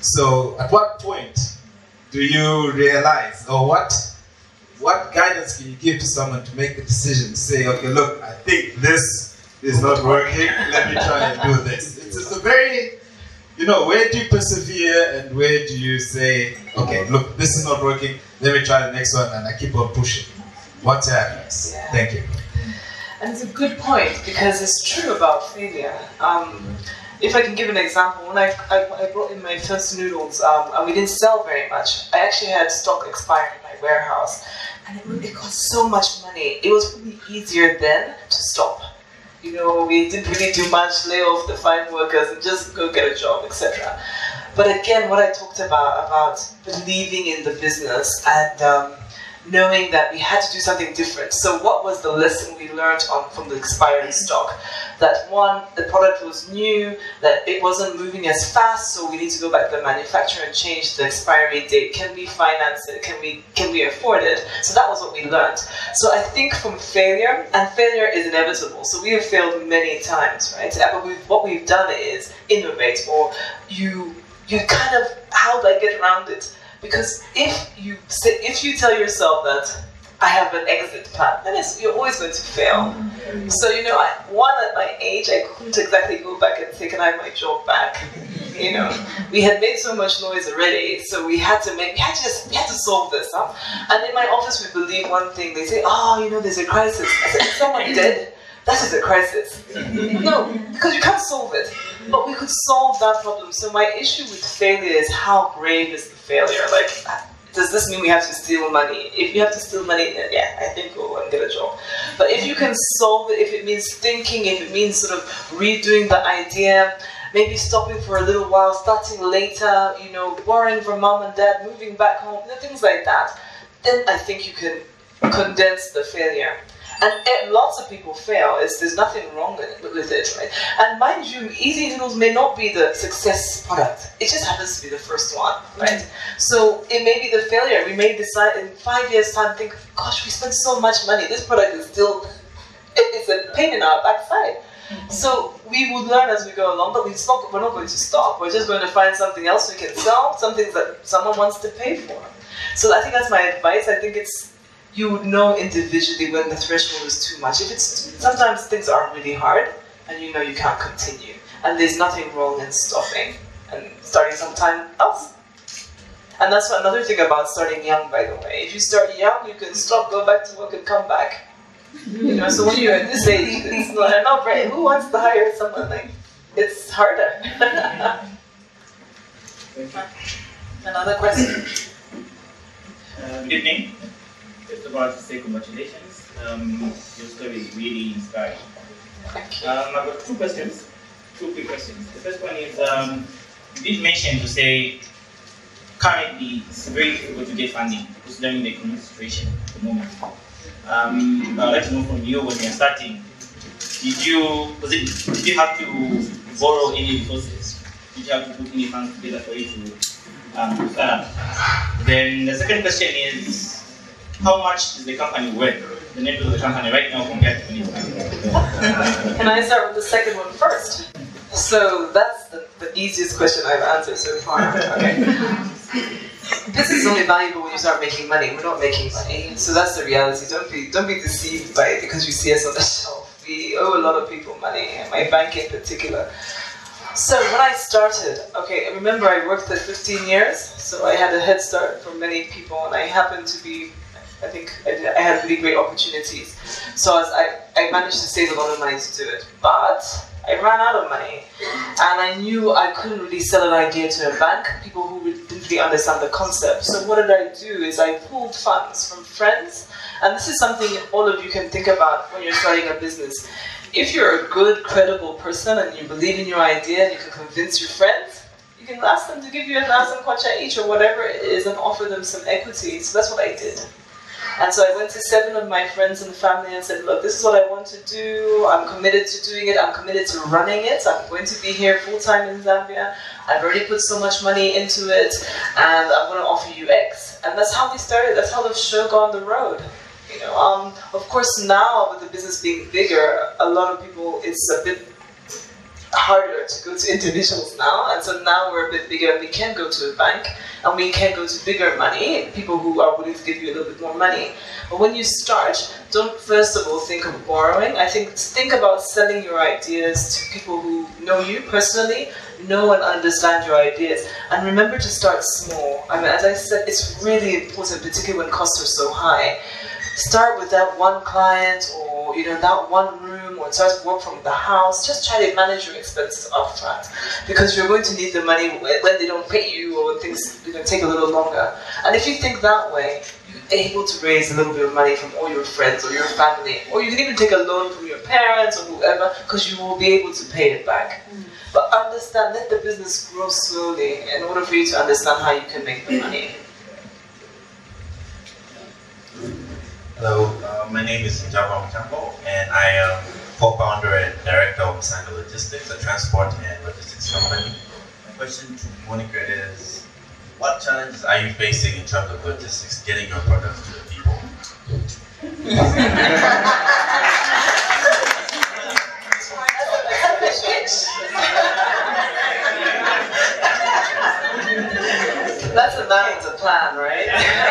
S6: So at what point do you realize, or what what guidance can you give to someone to make the decision to say, okay, look, I think this is not working, let me try and do this. It's, it's a very, you know, where do you persevere and where do you say, okay, look, this is not working, let me try the next one, and I keep on pushing. What's your advice?
S3: Yeah.
S6: Thank you.
S3: And it's a good point, because it's true about failure. Um, if I can give an example, when I, I, I brought in my first noodles, um, and we didn't sell very much, I actually had stock expired in my warehouse, and it, it cost so much money. It was really easier then to stop. You know, we didn't really do much, lay off the fine workers and just go get a job, et cetera. But again, what I talked about, about believing in the business and um, knowing that we had to do something different. So what was the lesson we learned on, from the expiring stock? That one, the product was new, that it wasn't moving as fast, so we need to go back to the manufacturer and change the expiry date. Can we finance it? Can we, can we afford it? So that was what we learned. So I think from failure, and failure is inevitable, so we have failed many times, right? But we've, what we've done is innovate, or you, you kind of, how do I get around it? Because if you say, if you tell yourself that I have an exit plan, then it's, you're always going to fail. So you know, I, one at my age, I couldn't exactly go back and say, "Can I have my job back?" You know, we had made so much noise already, so we had to make, we had to just, we had to solve this, huh? And in my office, we believe one thing. They say, "Oh, you know, there's a crisis." I said, "Is someone dead? That is a crisis." No, because you can't solve it. But we could solve that problem. So my issue with failure is how grave is the failure? Like, does this mean we have to steal money? If you have to steal money, then yeah, I think go and get a job. But if you can solve it, if it means thinking, if it means sort of redoing the idea, maybe stopping for a little while, starting later, you know, borrowing from mom and dad, moving back home, you know, things like that, then I think you can condense the failure. And uh, lots of people fail. It's, there's nothing wrong with it, with it, right? And mind you, eeZee Noodles may not be the success product. It just happens to be the first one, right? So it may be the failure. We may decide in five years' time, think, gosh, we spent so much money. This product is still, it's a pain in our backside. So we would learn as we go along, but we stop, we're not going to stop. We're just going to find something else we can sell, something that someone wants to pay for. So I think that's my advice. I think it's, you would know individually when the threshold is too much. If it's, sometimes things are really hard and you know you can't continue. And there's nothing wrong in stopping and starting sometime else. And that's another thing about starting young, by the way. If you start young, you can stop, go back to work and come back. You know, so when you're at this age, it's not, not right. Who wants to hire someone like, it's harder. Another question?
S7: Uh, good evening. First of all, to say congratulations. Um, your story is really inspiring. Um, I've got two questions, two quick questions. The first one is, um, you did mention to say currently it's very difficult to get funding considering the economic situation at the moment. Um, I'd like to know from you, when you're starting, did you, was it, did you have to borrow any resources? Did you have to put any funds together for you to um, start up? Then the second question is, how much is the company worth? The name of the company right now compared to when it started?
S3: Can I start with the second one first? So that's the, the easiest question I've answered so far. Okay. This is only valuable when you start making money. We're not making money, so that's the reality. Don't be don't be deceived by it because you see us on the shelf. We owe a lot of people money, and my bank in particular. So when I started, okay, remember I worked there fifteen years, so I had a head start from many people, and I happened to be, I think I, did, I had really great opportunities. So as I, I managed to save a lot of money to do it, but I ran out of money, and I knew I couldn't really sell an idea to a bank, people who didn't really understand the concept. So what did I do is I pulled funds from friends, and this is something all of you can think about when you're starting a business. If you're a good, credible person and you believe in your idea and you can convince your friends, you can ask them to give you a thousand kwacha each or whatever it is and offer them some equity. So that's what I did. And so I went to seven of my friends and family and said, look, this is what I want to do. I'm committed to doing it. I'm committed to running it. I'm going to be here full-time in Zambia. I've already put so much money into it, and I'm going to offer you X. And that's how we started. That's how the show got on the road. You know, um, of course, now with the business being bigger, a lot of people, it's a bit harder to go to individuals now, and so now we're a bit bigger and we can go to a bank and we can go to bigger money, people who are willing to give you a little bit more money. But when you start, don't first of all think of borrowing. I think think about selling your ideas to people who know you personally, know and understand your ideas, and remember to start small. I mean, as I said, it's really important, particularly when costs are so high. Start with that one client, or you know, that one room, or start to work from the house. Just try to manage your expenses upfront, because you're going to need the money when they don't pay you, or when things you know, take a little longer. And if you think that way, you're able to raise a little bit of money from all your friends or your family, or you can even take a loan from your parents or whoever, because you will be able to pay it back. Mm. But understand, let the business grow slowly in order for you to understand how you can make the money.
S8: Hello, uh, my name is Njava Mchambo, and I am co-founder and director of Musonda Logistics, a transport and logistics company. My question to Monica is, what challenges are you facing in terms of logistics, getting your products to the people?
S3: That's a man with a plan, right?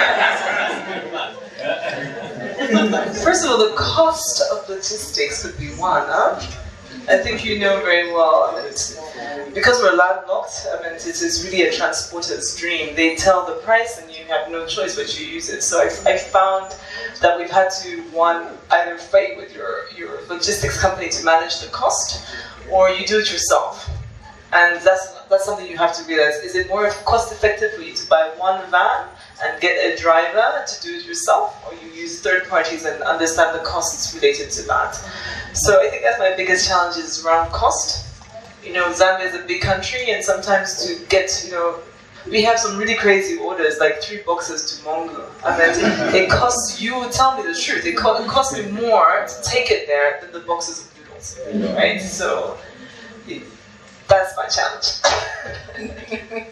S3: First of all, the cost of logistics would be one, huh? I think you know very well. I mean, it's, because we're landlocked, I mean, it is really a transporter's dream. They tell the price and you have no choice but you use it. So I, I found that we've had to, one, either fight with your, your logistics company to manage the cost, or you do it yourself. And that's, that's something you have to realize. Is it more cost effective for you to buy one van and get a driver to do it yourself, or you use third parties and understand the costs related to that? So I think that's my biggest challenge, is around cost. You know, Zambia is a big country, and sometimes to get, you know, we have some really crazy orders, like three boxes to Mongo. I mean, it costs you, tell me the truth, it, co it costs me more to take it there than the boxes of noodles, right? So it, that's my challenge.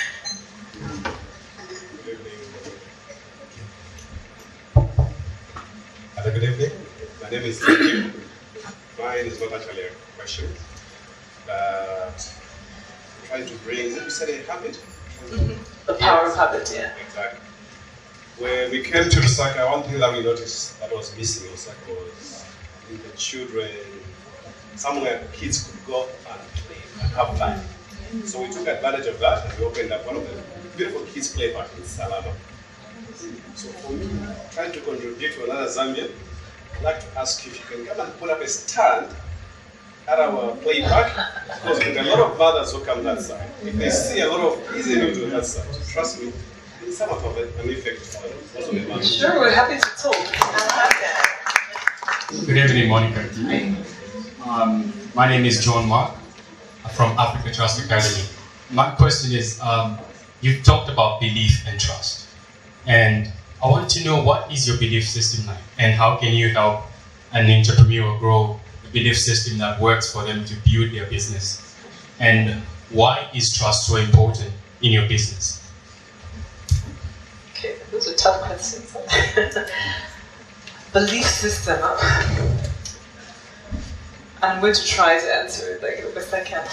S4: Hello, good evening. My name is Tutu. Mine is not actually a question. Uh, trying to bring, you said a habit?
S3: Mm-hmm. The power yes. of habit, yeah.
S4: Exactly. When we came to Lusaka, one thing that we noticed that was missing in Lusaka was the children, somewhere kids could go and play and have fun. So we took advantage of that and we opened up one of the beautiful kids' play park in Sanlam. So for me, trying to contribute to another Zambian, I'd like to ask you if you can come and put up a stand at our play park, because with a lot of mothers who come that side, if they see a lot of eeZee noodles on that side, trust me, it's somewhat of an effect.
S3: Sure, we're happy to talk.
S9: Good evening, Monica. Um, my name is John Mark from Africa Trust Academy. My question is, um, you talked about belief and trust. And I want to know, what is your belief system like, and how can you help an entrepreneur grow a belief system that works for them to build their business? And why is trust so important in your business?
S3: Okay, those are tough questions. Belief system. Huh? I'm going to try to answer it like the best I can.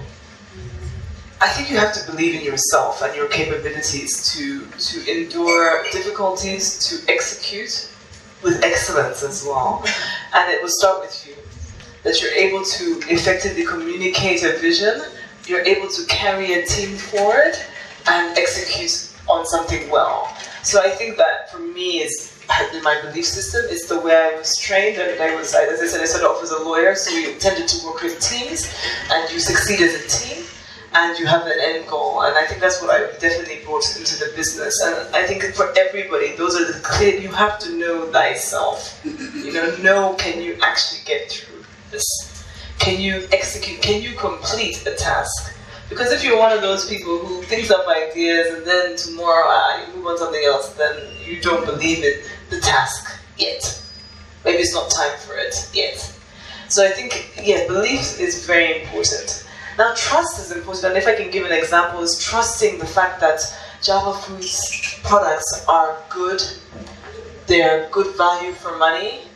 S3: I think you have to believe in yourself and your capabilities to, to endure difficulties, to execute with excellence as well. And it will start with you. That you're able to effectively communicate a vision, you're able to carry a team forward, and execute on something well. So I think that for me is my belief system. It's the way I was trained, and I was, as I said, I started off as a lawyer, so we tended to work with teams, and you succeed as a team. And you have an end goal, and I think that's what I definitely brought into the business. And I think for everybody, those are the clear. You have to know thyself. You know, know, can you actually get through this? Can you execute? Can you complete a task? Because if you're one of those people who thinks up ideas and then tomorrow ah, you move on something else, then you don't believe in the task yet. Maybe it's not time for it yet. So I think, yeah, belief is very important. Now, trust is important, and if I can give an example, is trusting the fact that Java Foods products are good, they're good value for money,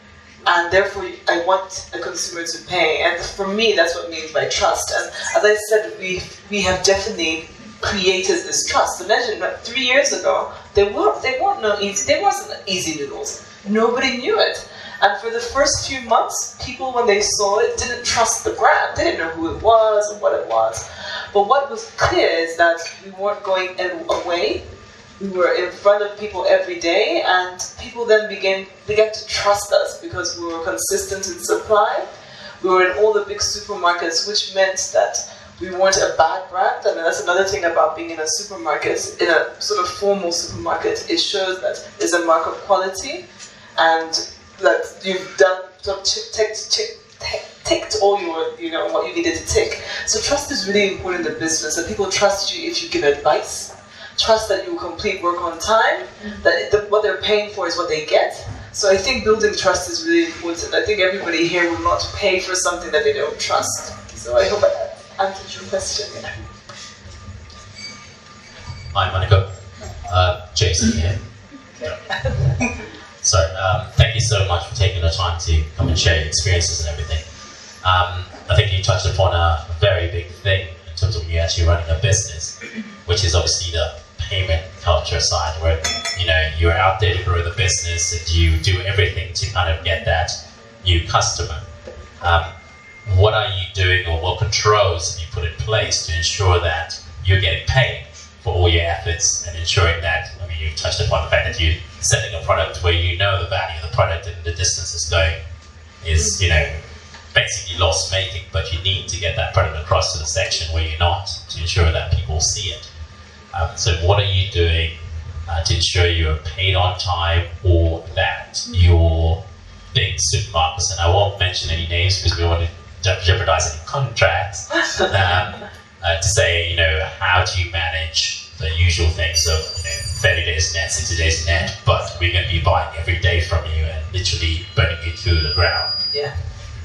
S3: and therefore I want a consumer to pay. And for me, that's what means by trust. And as I said, we we have definitely created this trust. Imagine like three years ago, there were there weren't no easy there wasn't easy noodles. Nobody knew it. And for the first few months, people, when they saw it, didn't trust the brand. They didn't know who it was and what it was. But what was clear is that we weren't going away. We were in front of people every day, and people then began, began to trust us because we were consistent in supply. We were in all the big supermarkets, which meant that we weren't a bad brand. I mean, that's another thing about being in a supermarket, in a sort of formal supermarket. It shows that there's a mark of quality, and that you've done, sort of ticked, ticked, ticked all your, you know, what you needed to tick. So trust is really important in the business, that people trust you if you give advice, trust that you will complete work on time, that the, what they're paying for is what they get. So I think building trust is really important. I think everybody here will not pay for something that they don't trust. So I hope I answered your question. Yeah.
S10: Hi, Monica. Uh, Jason here.
S3: Okay.
S10: Sorry, um, thank you so much for taking the time to come and share your experiences and everything. Um, I think you touched upon a very big thing in terms of when you're actually running a business, which is obviously the payment culture side, where you know you're out there to grow the business and you do everything to kind of get that new customer. Um, what are you doing, or what controls have you put in place to ensure that you're getting paid for all your efforts and ensuring that, I mean, you've touched upon the fact that you're selling a product where you know the value of the product and the distance it's going is, you know, basically loss making, but you need to get that product across to the section where you're not to ensure that people see it. Um, so what are you doing uh, to ensure you're paid on time, or that your big supermarkets, and I won't mention any names because we don't want to jeopardize any contracts, um, uh, to say, you know, how do you manage the usual things of, you know, thirty days net, sixty days net, but we're going to be buying every day from you and literally burning you to the ground.
S3: Yeah.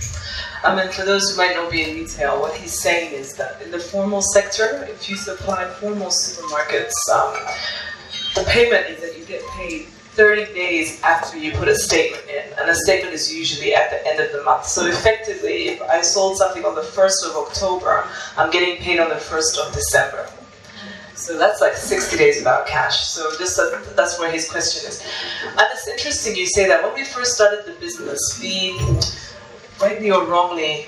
S3: I mean, for those who might not be in retail, what he's saying is that in the formal sector, if you supply formal supermarkets, um, the payment is that you get paid thirty days after you put a statement in, and a statement is usually at the end of the month. So effectively, if I sold something on the first of October, I'm getting paid on the first of December. So that's like sixty days without cash. So this, uh, that's where his question is. And it's interesting you say that. When we first started the business, we, rightly or wrongly,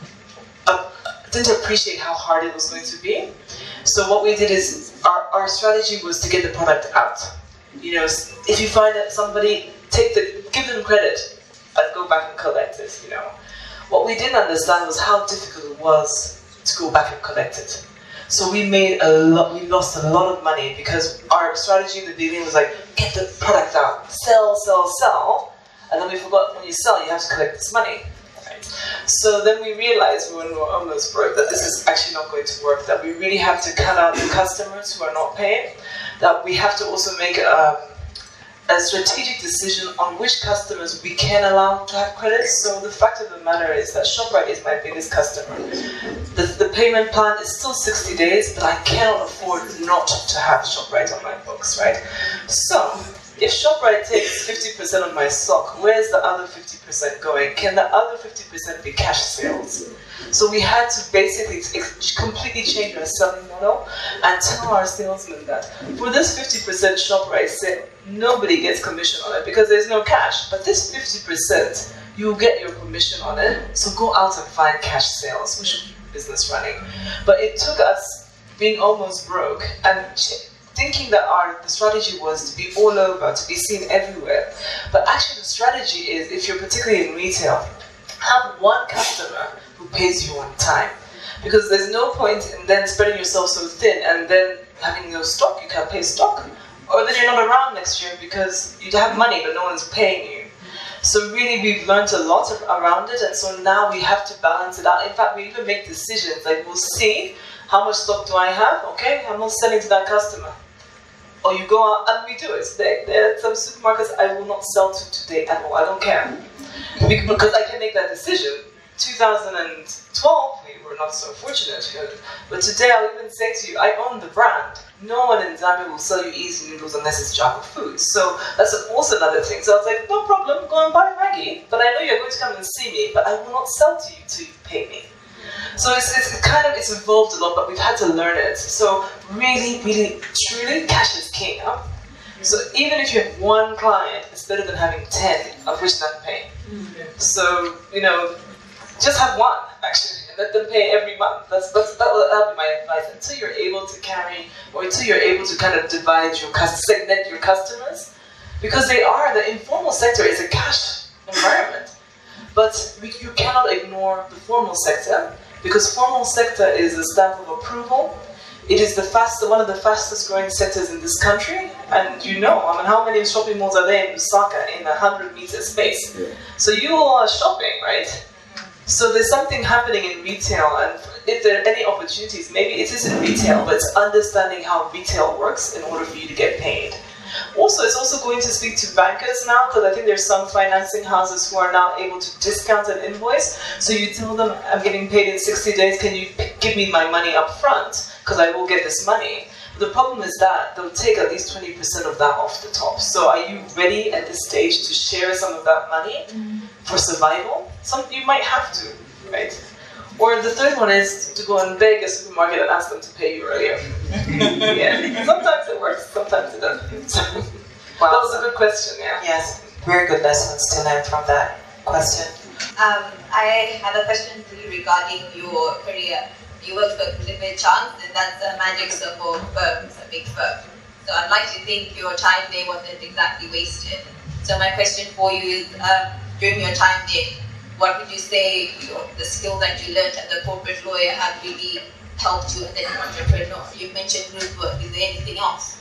S3: uh, didn't appreciate how hard it was going to be. So what we did is, our, our strategy was to get the product out. You know, if you find that somebody, take the, give them credit and go back and collect it, you know. What we didn't understand was how difficult it was to go back and collect it. So we made a lot, we lost a lot of money because our strategy in the beginning was like, get the product out, sell, sell, sell, and then we forgot when you sell, you have to collect this money. Right? So then we realized when we were almost broke that this is actually not going to work, that we really have to cut out the customers who are not paying, that we have to also make a, a strategic decision on which customers we can allow to have credit. So the fact of the matter is that ShopRite is my biggest customer. The, the payment plan is still sixty days, but I cannot afford not to have ShopRite on my books, right? So if ShopRite takes fifty percent of my stock, where's the other fifty percent going? Can the other fifty percent be cash sales? So we had to basically completely change our selling model and tell our salesmen that for this fifty percent ShopRite sale, nobody gets commission on it because there's no cash. But this fifty percent, you'll get your commission on it. So go out and find cash sales, which should keep business running. But it took us being almost broke and thinking that our the strategy was to be all over, to be seen everywhere. But actually the strategy is, if you're particularly in retail, have one customer who pays you on time. Because there's no point in then spreading yourself so thin and then having no stock, you can't pay stock. Or then you're not around next year because you have money but no one's paying you. So really we've learned a lot of, around it, and so now we have to balance it out. In fact, we even make decisions, like we'll see how much stock do I have, okay, I'm not selling to that customer. Or you go out, and we do it. There, there are some supermarkets I will not sell to today at all, I don't care. Because I can make that decision. two thousand twelve, we were not so fortunate. But today, I'll even say to you, I own the brand. No one in Zambia will sell you eeZee noodles unless it's Java Foods. So that's also another thing. So I was like, no problem, go and buy Maggie. But I know you're going to come and see me, but I will not sell to you till you pay me. So it's, it's kind of, it's evolved a lot, but we've had to learn it. So really, really, truly, cash is king. Huh? So even if you have one client, it's better than having ten of which not pay. So, you know, just have one, actually, and let them pay every month. That's, that's, that will that'll be my advice. Until you're able to carry, or until you're able to kind of divide your, segment your customers, because they are, the informal sector is a cash environment. But we, you cannot ignore the formal sector, because formal sector is a stamp of approval. It is the fastest, one of the fastest growing sectors in this country, and you know, I mean, how many shopping malls are there in Lusaka in a hundred meter space? Yeah. So you all are shopping, right? So there's something happening in retail, and if there are any opportunities, maybe it is in retail, but it's understanding how retail works in order for you to get paid. Also, it's also going to speak to bankers now, because I think there's some financing houses who are now able to discount an invoice. So you tell them, I'm getting paid in sixty days, can you give me my money up front? Because I will get this money. The problem is that they'll take at least twenty percent of that off the top. So are you ready at this stage to share some of that money for survival? Some, you might have to, right? Or the third one is to go and beg a supermarket and ask them to pay you earlier. Yeah. Sometimes it works, sometimes it doesn't. Wow. That was a good question, yeah.
S2: Yes, very good lessons to learn from that question.
S11: Um, I have a question for you regarding your career. You worked for Clifford Chance, and that's a magic circle firm, it's a big firm. So I'd like to think your time there wasn't exactly wasted. So my question for you is, um, during your time there, what would you say your, the skills that you learned as a corporate lawyer have really helped you as an entrepreneur? You mentioned group work, is there anything else?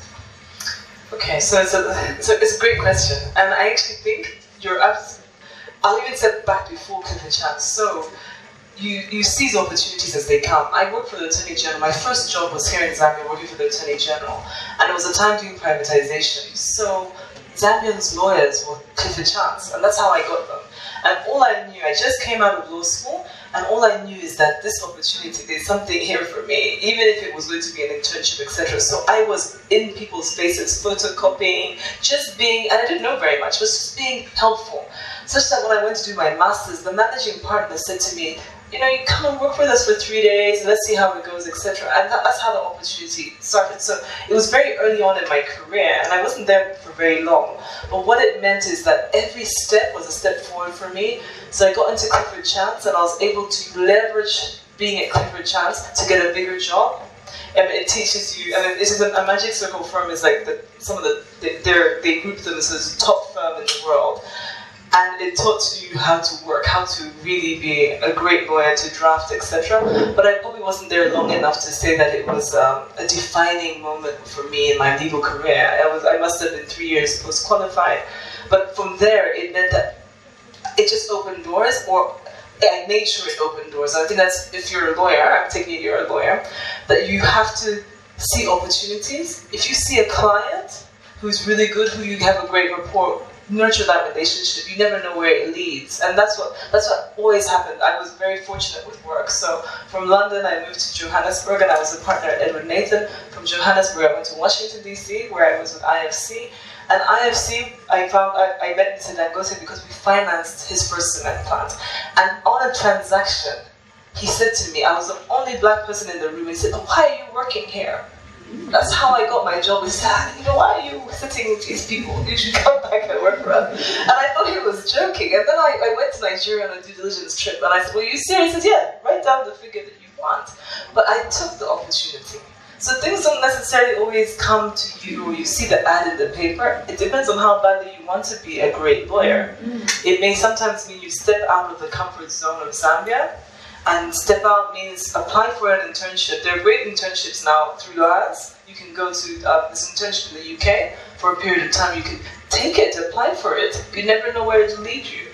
S3: Okay, so it's a, so it's a great question, and I actually think you're absolutely, I'll even step back before Clifford Chance. So you, you seize opportunities as they come. I worked for the Attorney General. My first job was here in Zambia working for the Attorney General, and it was a time doing privatization. So Zambian's lawyers were Clifford Chance, and that's how I got them. And all I knew, I just came out of law school, and all I knew is that this opportunity, there's something here for me, even if it was going to be an internship, et cetera. So I was in people's faces, photocopying, just being, and I didn't know very much, but just being helpful. Such that when I went to do my master's, the managing partner said to me, you know, you come and work with us for three days, and let's see how it goes, et cetera. And that, that's how the opportunity started. So it was very early on in my career, and I wasn't there for very long. But what it meant is that every step was a step forward for me. So I got into Clifford Chance, and I was able to leverage being at Clifford Chance to get a bigger job. And it teaches you, I mean, this is a, a magic circle firm is like the, some of the, they, they group them as the top firm in the world. And it taught you how to work, how to really be a great lawyer, to draft, et cetera. But I probably wasn't there long enough to say that it was um, a defining moment for me in my legal career. I was, I must have been three years post-qualified. But from there, it meant that it just opened doors, or I made sure it opened doors. I think that's, if you're a lawyer, I'm taking it you're a lawyer, that you have to see opportunities. If you see a client who's really good, who you have a great rapport, nurture that relationship. You never know where it leads, and that's what that's what always happened. I was very fortunate with work. So from London, I moved to Johannesburg, and I was a partner at Edward Nathan. From Johannesburg, I went to Washington D C, where I was with I F C. And I F C, I found I, I met Mister Dangote because we financed his first cement plant. And on a transaction, he said to me, I was the only black person in the room. He said, oh, "Why are you working here?" That's how I got my job. He said, you know, why are you sitting with these people? You should come back and work for us. And I thought he was joking. And then I, I went to Nigeria on a due diligence trip, and I said, well, are you serious? He said, yeah, write down the figure that you want. But I took the opportunity. So things don't necessarily always come to you, or you see the ad in the paper. It depends on how badly you want to be a great lawyer. It may sometimes mean you step out of the comfort zone of Zambia. And step out means apply for an internship. There are great internships now through L A S. You can go to uh, this internship in the U K for a period of time. You can take it, apply for it. You never know where it will lead you.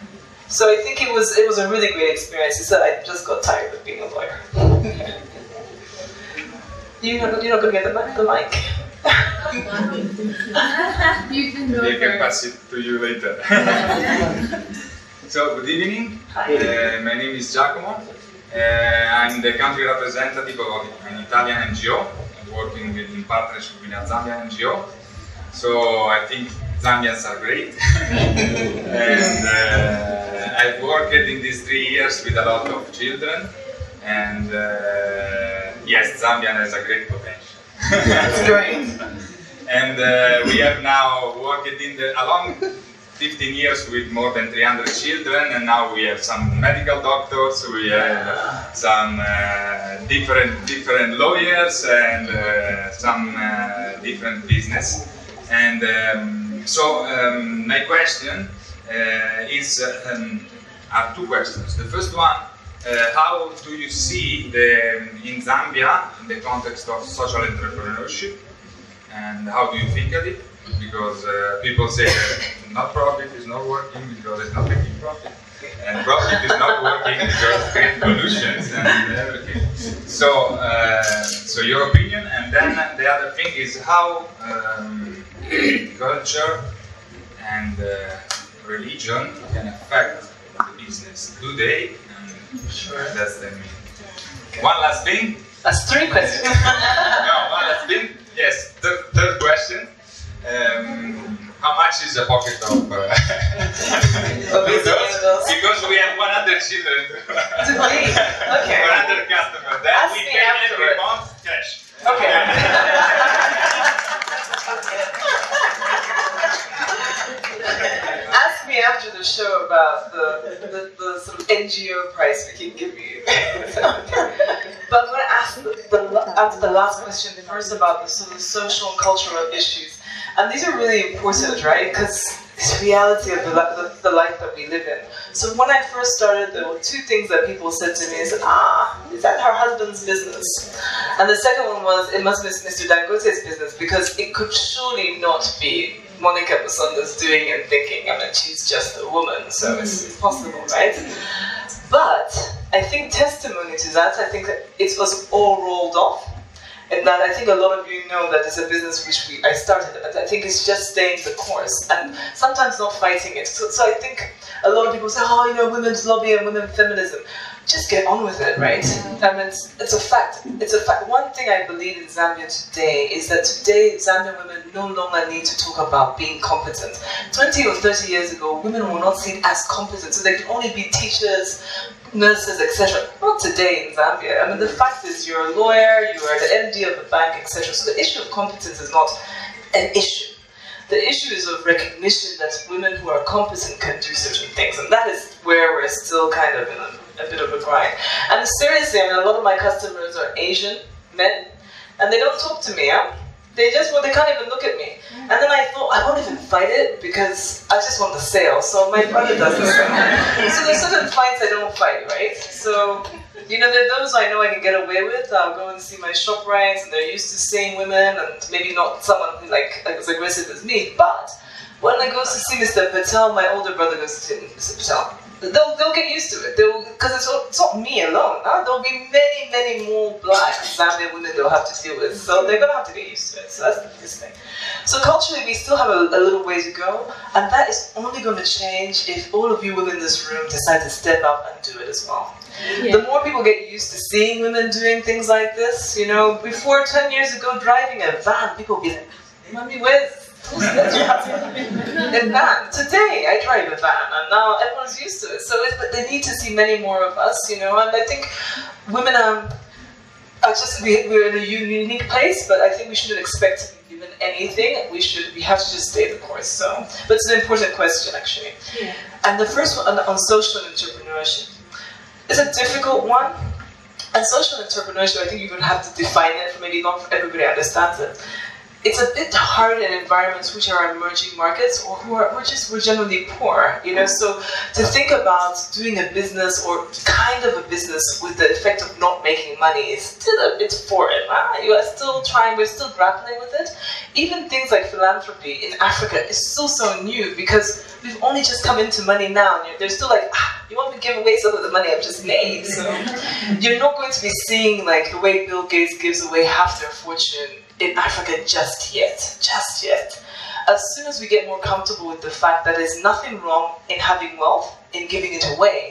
S3: So I think it was it was a really great experience. He said I just got tired of being a lawyer. you're, not, you're not going to get the mic? The mic?
S12: You can go
S13: They can pass it to you later. So, good evening.
S3: Hi.
S13: Uh, my name is Giacomo,
S12: Uh, I'm the country representative of an Italian N G O, working with, in partnership with a Zambian N G O. So I think Zambians are great. And uh, I've worked in these three years with a lot of children. And uh, yes, Zambia has a great potential.
S2: That's great.
S12: And uh, we have now worked in the, along fifteen years with more than three hundred children, and now we have some medical doctors, we have some uh, different different lawyers, and uh, some uh, different business. And um, so um, my question uh, is um, are two questions. The first one, uh, how do you see the in Zambia in the context of social entrepreneurship, and how do you think of it? Because uh, people say that not profit is not working because it's not making profit, and profit is not working because it creates pollutions and everything. So, uh, so your opinion, and then the other thing is how um, culture and uh, religion can affect the business. Do they? And sure, that's the main. One last thing.
S2: That's three questions.
S12: No, one last thing. Yes, third, third question. Um, how much is a pocket of uh, noodles? Because we have one hundred children to
S2: feed. Okay.
S12: one hundred customers. Then
S2: Ask
S12: we
S2: me
S12: pay
S2: afterwards.
S12: every month cash.
S2: Okay. Ask me after the show about the, the, the sort of N G O price we can give you. But I'm going to ask the, the, answer the last question first about the sort of social and cultural issues. And these are really important, right? Because it's the reality of the, the, the life that we live in. So when I first started, there were two things that people said to me is, ah, is that her husband's business? And the second one was, it must be Mister Dangote's business, because it could surely not be Monica Musonda's doing and thinking. I mean, she's just a woman, so it's, it's possible, right? But I think testimony to that, I think that it was all rolled off. And that I think a lot of you know that it's a business which we I started, but I think it's just staying the course and sometimes not fighting it. So, so I think a lot of people say, oh, you know, women's lobby and women feminism. Just get on with it, right? I mean, it's, it's a fact. It's a fact. One thing I believe in Zambia today is that today Zambian women no longer need to talk about being competent. twenty or thirty years ago, women were not seen as competent, so they could only be teachers, nurses, et cetera. Not today in Zambia. I mean, the fact is you're a lawyer, you are the M D of the bank, et cetera. So the issue of competence is not an issue. The issue is of recognition that women who are competent can do certain things, and that is where we're still kind of in a, a bit of a grind. And seriously, I mean, a lot of my customers are Asian men, and they don't talk to me, huh? They just, well, they can't even look at me. And then I thought, I won't even fight it because I just want the sale. So my brother does the sale. So there's certain fights I don't fight, right? So, you know, there are those I know I can get away with. I'll go and see my ShopRites, and they're used to seeing women, and maybe not someone like as aggressive as me. But when I go to see Mister Patel, my older brother goes to see Mister Patel. They'll, they'll get used to it. Because it's, it's not me alone. Huh? There'll be many, many more black Zambian women they'll have to deal with. So they're going to have to get used to it. So that's the biggest thing. So culturally, we still have a, a little way to go. And that is only going to change if all of you within this room decide to step up and do it as well. Yeah. The more people get used to seeing women doing things like this, you know, before ten years ago, driving a van, people would be like, Mommy, where's And van. Today, I drive a van, and now everyone's used to it. So, it, but they need to see many more of us, you know. And I think women um, are just we, we're in a unique place, but I think we shouldn't expect to be given anything. We should we have to just stay the course. So, but it's an important question actually. Yeah. And the first one on, on social entrepreneurship. It's a difficult one. And social entrepreneurship, I think you would have to define it, for maybe not everybody understands it. It's a bit hard in environments which are emerging markets or who are we're just we're generally poor, you know. So to think about doing a business or kind of a business with the effect of not making money is still a bit foreign. Huh? You are still trying, we're still grappling with it. Even things like philanthropy in Africa is still so new because we've only just come into money now. And they're still like, ah, you want me to give away some of the money I've just made. So you're not going to be seeing like the way Bill Gates gives away half their fortune in Africa just yet, just yet. As soon as we get more comfortable with the fact that there's nothing wrong in having wealth, in giving it away,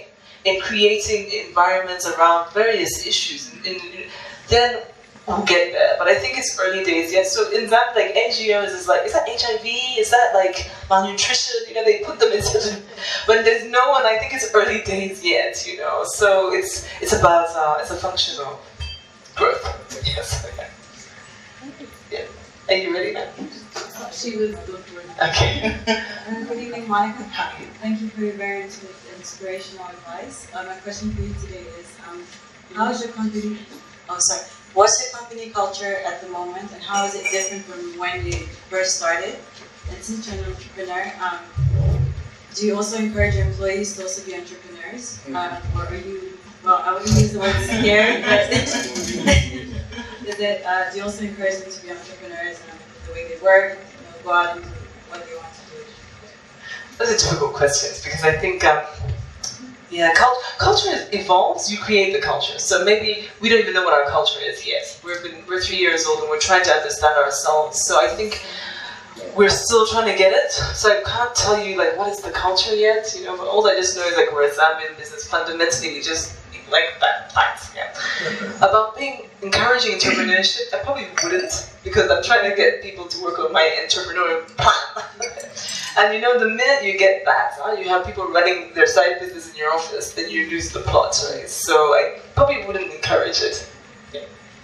S2: in creating environments around various issues. In, in, then we'll get there, but I think it's early days yet. So in that, like N G Os is like, is that H I V? Is that like malnutrition? You know, they put them into the, when there's no one. I think it's early days yet. You know, so it's it's about uh, it's a function of growth. Yes. Yeah. Are you ready now?
S13: She was good.
S2: Okay.
S13: Uh, good evening, Monica. Thank you for your very inspirational advice. Uh, my question for you today is, um, how is your company? Oh, sorry. What's your company culture at the moment, and how is it different from when you first started? And since you're an entrepreneur, um, do you also encourage your employees to also be entrepreneurs? Um, or are you, well, I wouldn't use the word scared, but is it, uh, do you also encourage them to be entrepreneurs and the way they work, you know, go out and do what they want to do?
S2: Those are difficult questions because I think, um, yeah, cult culture evolves, you create the culture. So maybe we don't even know what our culture is yet. We've been, we're three years old and we're trying to understand ourselves. So I think we're still trying to get it. So I can't tell you like what is the culture yet, you know, but all I just know is like we're a Zambian business. Fundamentally, we just like that fact, yeah. About being encouraging entrepreneurship, I probably wouldn't because I'm trying to get people to work on my entrepreneurial plan. And you know, the minute you get that, huh, you have people running their side business in your office, then you lose the plot, right? So I probably wouldn't encourage it. Yeah.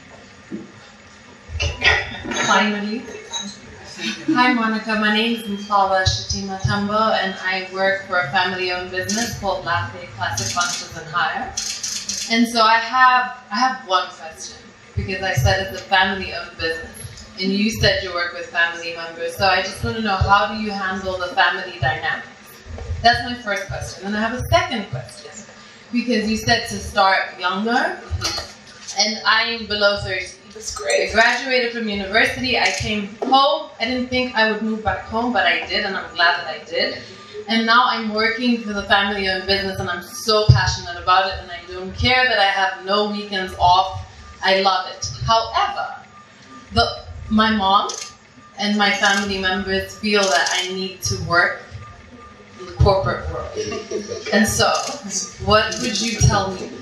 S14: Finally. Hi Monica, my name is Mfala Shatima Tambo and I work for a family-owned business called Latte Classic Functions and Hire. And so I have I have one question because I said it's a family-owned business. And you said you work with family members, so I just want to know, how do you handle the family dynamics? That's my first question. And I have a second question, because you said to start younger, and I'm below thirty.
S2: That's great.
S14: I graduated from university, I came home, I didn't think I would move back home, but I did, and I'm glad that I did. And now I'm working for the family-owned business, and I'm so passionate about it, and I don't care that I have no weekends off. I love it. However, the my mom and my family members feel that I need to work in the corporate world. And so, what would you tell me?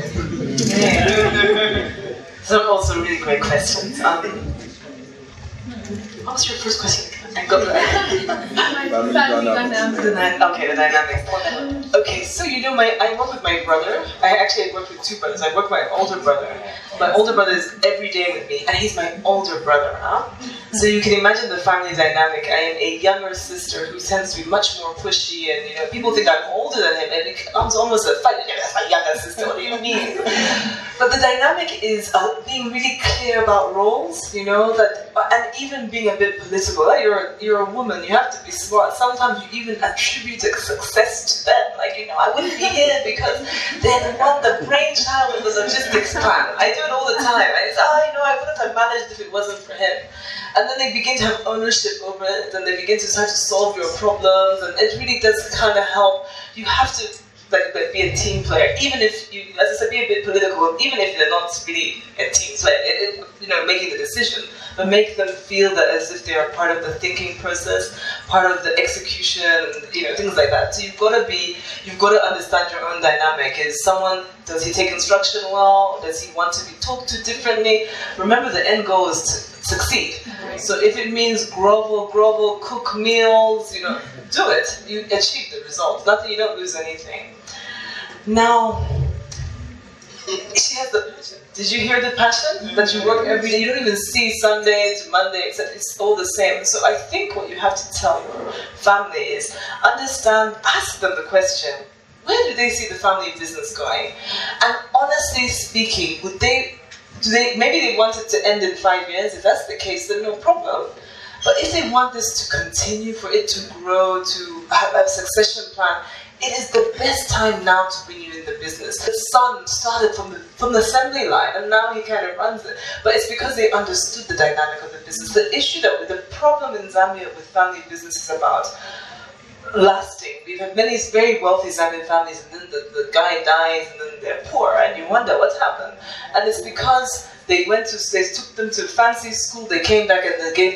S2: Those are also really great questions. Um, what was your first question? I got
S14: Family dynamics.
S2: Okay, the dynamics. Okay, so you know, my I work with my brother. I actually work with two brothers. I work with my older brother. My older brother is every day with me, and he's my older brother, huh? So you can imagine the family dynamic. I am a younger sister who tends to be much more pushy, and you know, people think I'm older than him, and it becomes almost a fight. That's my younger sister. What do you mean? But the dynamic is uh, being really clear about roles, you know, that, and even being a bit political. Like you're you're a woman, you have to be smart. Sometimes you even attribute a success to them. Like, you know, I wouldn't be here because they won the brainchild of the logistics plan. I do it all the time. I say, oh, you know, I wouldn't have managed if it wasn't for him. And then they begin to have ownership over it, and they begin to try to solve your problems, and it really does kind of help. You have to like be a team player, even if you, as I said, be a bit political, even if you're not really a team player, it, it, you know, making the decision, but make them feel that as if they are part of the thinking process, part of the execution, you know, things like that. So you've got to be, you've got to understand your own dynamic. Is someone, does he take instruction well? Does he want to be talked to differently? Remember, the end goal is to succeed. So if it means grovel, grovel, cook meals, you know, do it. You achieve the result. Nothing, you don't lose anything. Now, she has the, did you hear the passion? That you work every day, you don't even see Sunday to Monday, except it's all the same. So I think what you have to tell your family is, understand, ask them the question, where do they see the family business going? And honestly speaking, would they, do they, maybe they want it to end in five years, if that's the case, then no problem. But if they want this to continue, for it to grow, to have a succession plan, it is the best time now to bring you in the business. The son started from the, from the assembly line, and now he kind of runs it. But it's because they understood the dynamic of the business. The issue that, the problem in Zambia with family business is about lasting. We've had many very wealthy Zambian families, and then the, the guy dies, and then they're poor, and you wonder what's happened. And it's because they went to, they took them to fancy school, they came back and they gave them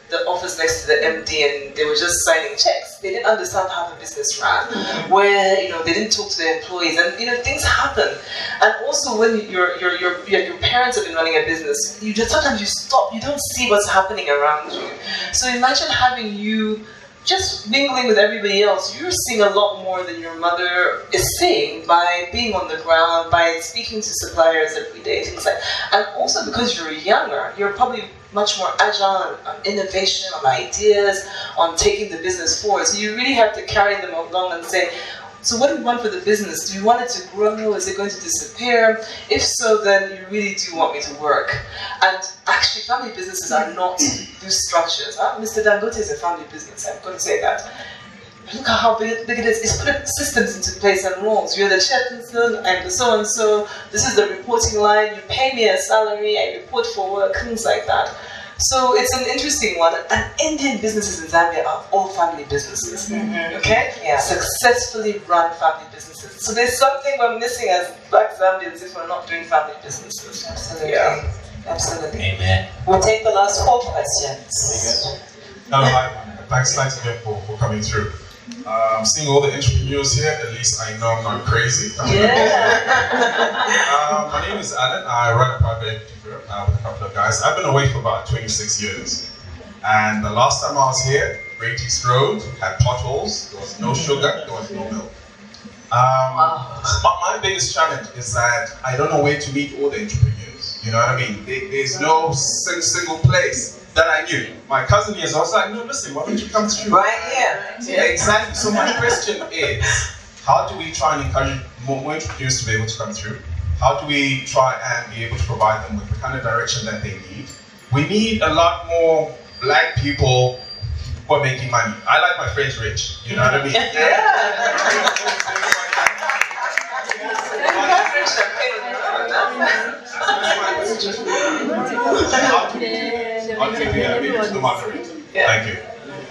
S3: the office next to the M D and they were just signing checks. They didn't understand how the business ran, where, you know, they didn't talk to their employees, and, you know, things happen. And also when your, your, your, your parents have been running a business, you just, sometimes you stop, you don't see what's happening around you. So imagine having you just mingling with everybody else. You're seeing a lot more than your mother is seeing by being on the ground, by speaking to suppliers every day, things like that. And also because you're younger, you're probably much more agile on, on innovation, on ideas, on taking the business forward. So you really have to carry them along and say, so what do we want for the business? Do we want it to grow? Is it going to disappear? If so, then you really do want me to work. And actually, family businesses are not those structures. Huh? Mister Dangote is a family business, I'm going to say that. Look at how big, big it is. It's put systems into place and rules. You're the chairperson, I'm the so-and-so. This is the reporting line. You pay me a salary, I report for work, things like that. So it's an interesting one. And Indian businesses in Zambia are all family businesses. Mm-hmm. Okay? Yeah. Successfully run family businesses. So there's something we're missing as Black Zambians if we're not doing family businesses. Absolutely. Yeah. Absolutely.
S10: Amen.
S2: We'll take the last four questions.
S15: Hello, hi. Thanks, thanks again for, for coming through. Um, seeing all the entrepreneurs here, at least I know I'm not crazy. Yeah. um, my name is Alan. I run a private equity firm uh, with a couple of guys. I've been away for about twenty-six years. And the last time I was here, Great East Road had potholes, there was no sugar, there was no milk. Um, my, my biggest challenge is that I don't know where to meet all the entrepreneurs. You know what I mean? There, there's no sing, single place that I knew. My cousin is, I was like, no, listen, why don't you come through?
S2: Right here.
S15: Yeah, exactly. So my question is, how do we try and encourage more, more entrepreneurs to be able to come through? How do we try and be able to provide them with the kind of direction that they need? We need a lot more Black people who are making money. I like my friends rich, you know what I mean? How do we be able to moderate? Thank you.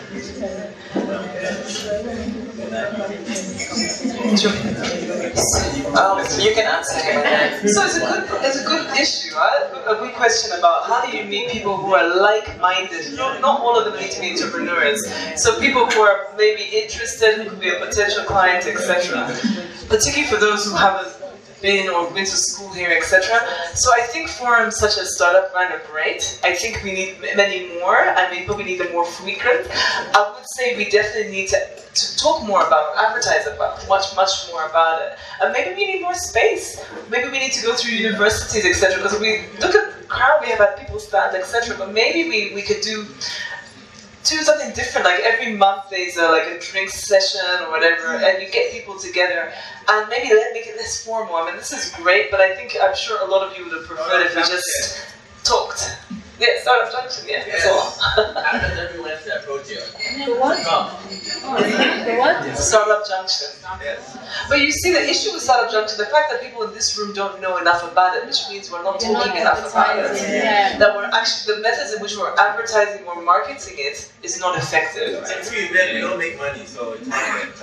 S2: Um, you can answer him.
S3: So it's a good, it's a good issue, right? A good question about how do you meet people who are like-minded. Not, not all of them need to be entrepreneurs. So people who are maybe interested, who could be a potential client, et cetera. Particularly for those who haven't been or been to school here, et cetera. So I think forums such as Startup Grind are great. I think we need many more, and we probably need them more frequent. I would say we definitely need to, to talk more about, advertise about, much, much more about it. And maybe we need more space. Maybe we need to go through universities, et cetera. Because we look at the crowd we have had people stand, et cetera. But maybe we, we could do do something different, like every month there's a, like a drink session or whatever, and you get people together, and maybe let make it less formal. I mean, this is great, but I think, I'm sure a lot of you would have preferred if we just talked. Yeah, Startup Junction, yeah, that's all.
S16: How does everyone have to approach you?
S3: The what?
S16: Oh.
S3: The what? Startup Junction.
S16: Yes.
S3: But you see, the issue with Startup Junction, the fact that people in this room don't know enough about it, which means we're not
S14: You're
S3: talking
S14: not
S3: enough about it.
S14: Yeah.
S3: That we're actually, the methods in which we're advertising or marketing it is not effective.
S16: It's free event, we don't make money, so it's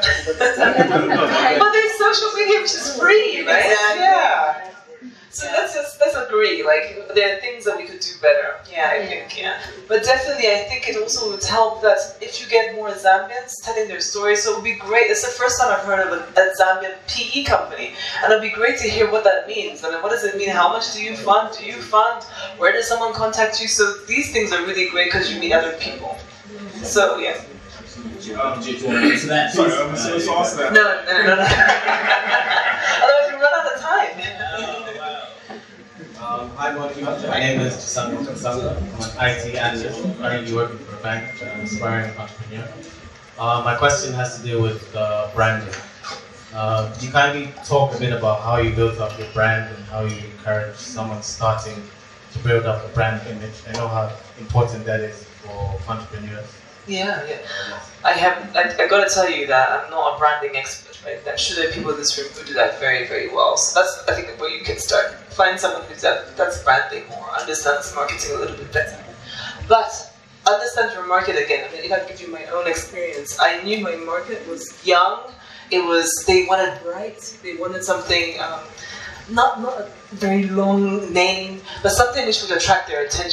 S3: But there's social media which is free, right?
S2: Exactly.
S3: Yeah. So let's just let's agree. Like there are things that we could do better. Yeah, I think. Yeah, but definitely, I think it also would help that if you get more Zambians telling their stories. So it would be great. It's the first time I've heard of a, a Zambian P E company, and it'd be great to hear what that means. I mean, what does it mean? How much do you fund? Do you fund? Where does someone contact you? So these things are really great because you meet other people. So yeah.
S16: Um, do you want to answer that?
S15: Sorry, I'm so sorry.
S3: No, no, no, no. Otherwise, we run out of time.
S17: Um, hi, Monica. My name is Sanlam. I'm an I T analyst, currently working for a bank, an aspiring entrepreneur. Uh, my question has to do with uh, branding. Uh, can you kindly talk a bit about how you built up your brand and how you encourage someone starting to build up a brand image? I know how important that is for entrepreneurs.
S3: Yeah, yeah. I have. I, I gotta tell you that I'm not a branding expert, right? I'm sure there are people in this room who do that very, very well. So that's, I think, where you can start. Find someone who's that that's branding or understands marketing a little bit better. But understand your market again. I mean, if I give you my own experience, I knew my market was young. It was they wanted bright. They wanted something. Um, not not a very long name, but something which would attract their attention.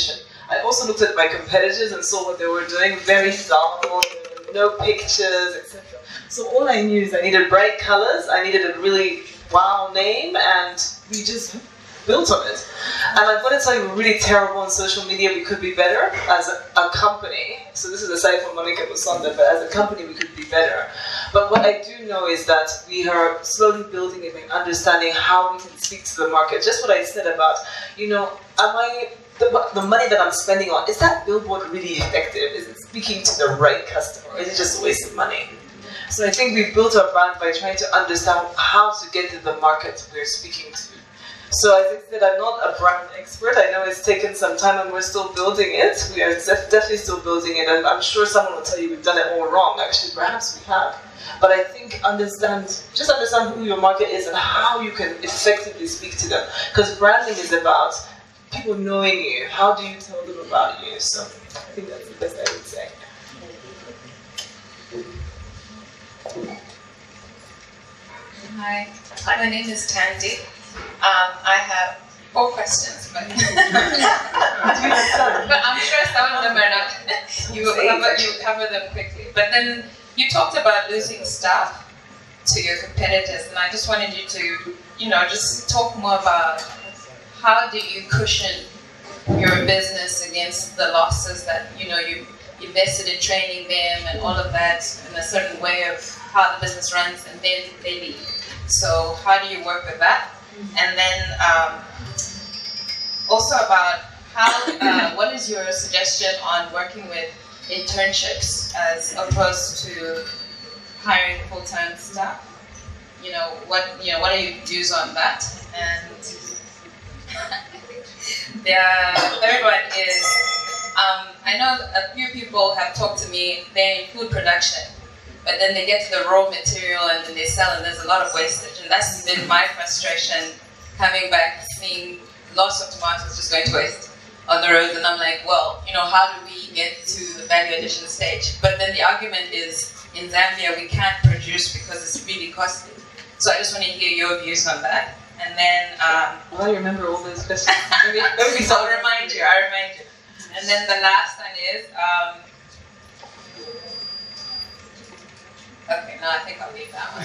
S3: I also looked at my competitors and saw what they were doing, very dull, no pictures, et cetera. So all I knew is I needed bright colors, I needed a really wow name, and we just built on it. And I've got to tell you, we're really terrible on social media. We could be better as a, a company. So this is aside from Monica Musonda, but as a company, we could be better. But what I do know is that we are slowly building it and understanding how we can speak to the market. Just what I said about, you know, am I, the, the money that I'm spending on, is that billboard really effective? Is it speaking to the right customer? Or is it just a waste of money? So I think we've built our brand by trying to understand how to get to the market we're speaking to. So as I said, I'm not a brand expert. I know it's taken some time and we're still building it. We are definitely still building it, and I'm sure someone will tell you we've done it all wrong. Actually, perhaps we have. But I think understand, just understand who your market is and how you can effectively speak to them. Because branding is about people knowing you. How do you tell them about you? So I think that's the best I would say.
S18: Hi, my name is Tandy. Um, I have four questions, but, but I'm sure some of them are not. You will cover, you cover them quickly. But then you talked about losing staff to your competitors, and I just wanted you to, you know, just talk more about how do you cushion your business against the losses that, you know, you invested in training them and all of that in a certain way of how the business runs, and then they leave. So how do you work with that? And then um, also about how, uh, what is your suggestion on working with internships as opposed to hiring full-time staff? You know, what you know, what are your views on that? And the third one is, um, I know a few people have talked to me, they're in food production, but then they get to the raw material and then they sell, and there's a lot of wastage. And that's been my frustration coming back, seeing lots of tomatoes just going to waste on the roads. And I'm like, well, you know, how do we get to the value addition stage? But then the argument is, in Zambia, we can't produce because it's really costly. So I just want to hear your views on that. And then... Um,
S3: well, I remember all those questions. Maybe, maybe
S18: I'll remind you, I'll remind you. And then the last one is... Um, Okay, no, I think I'll leave that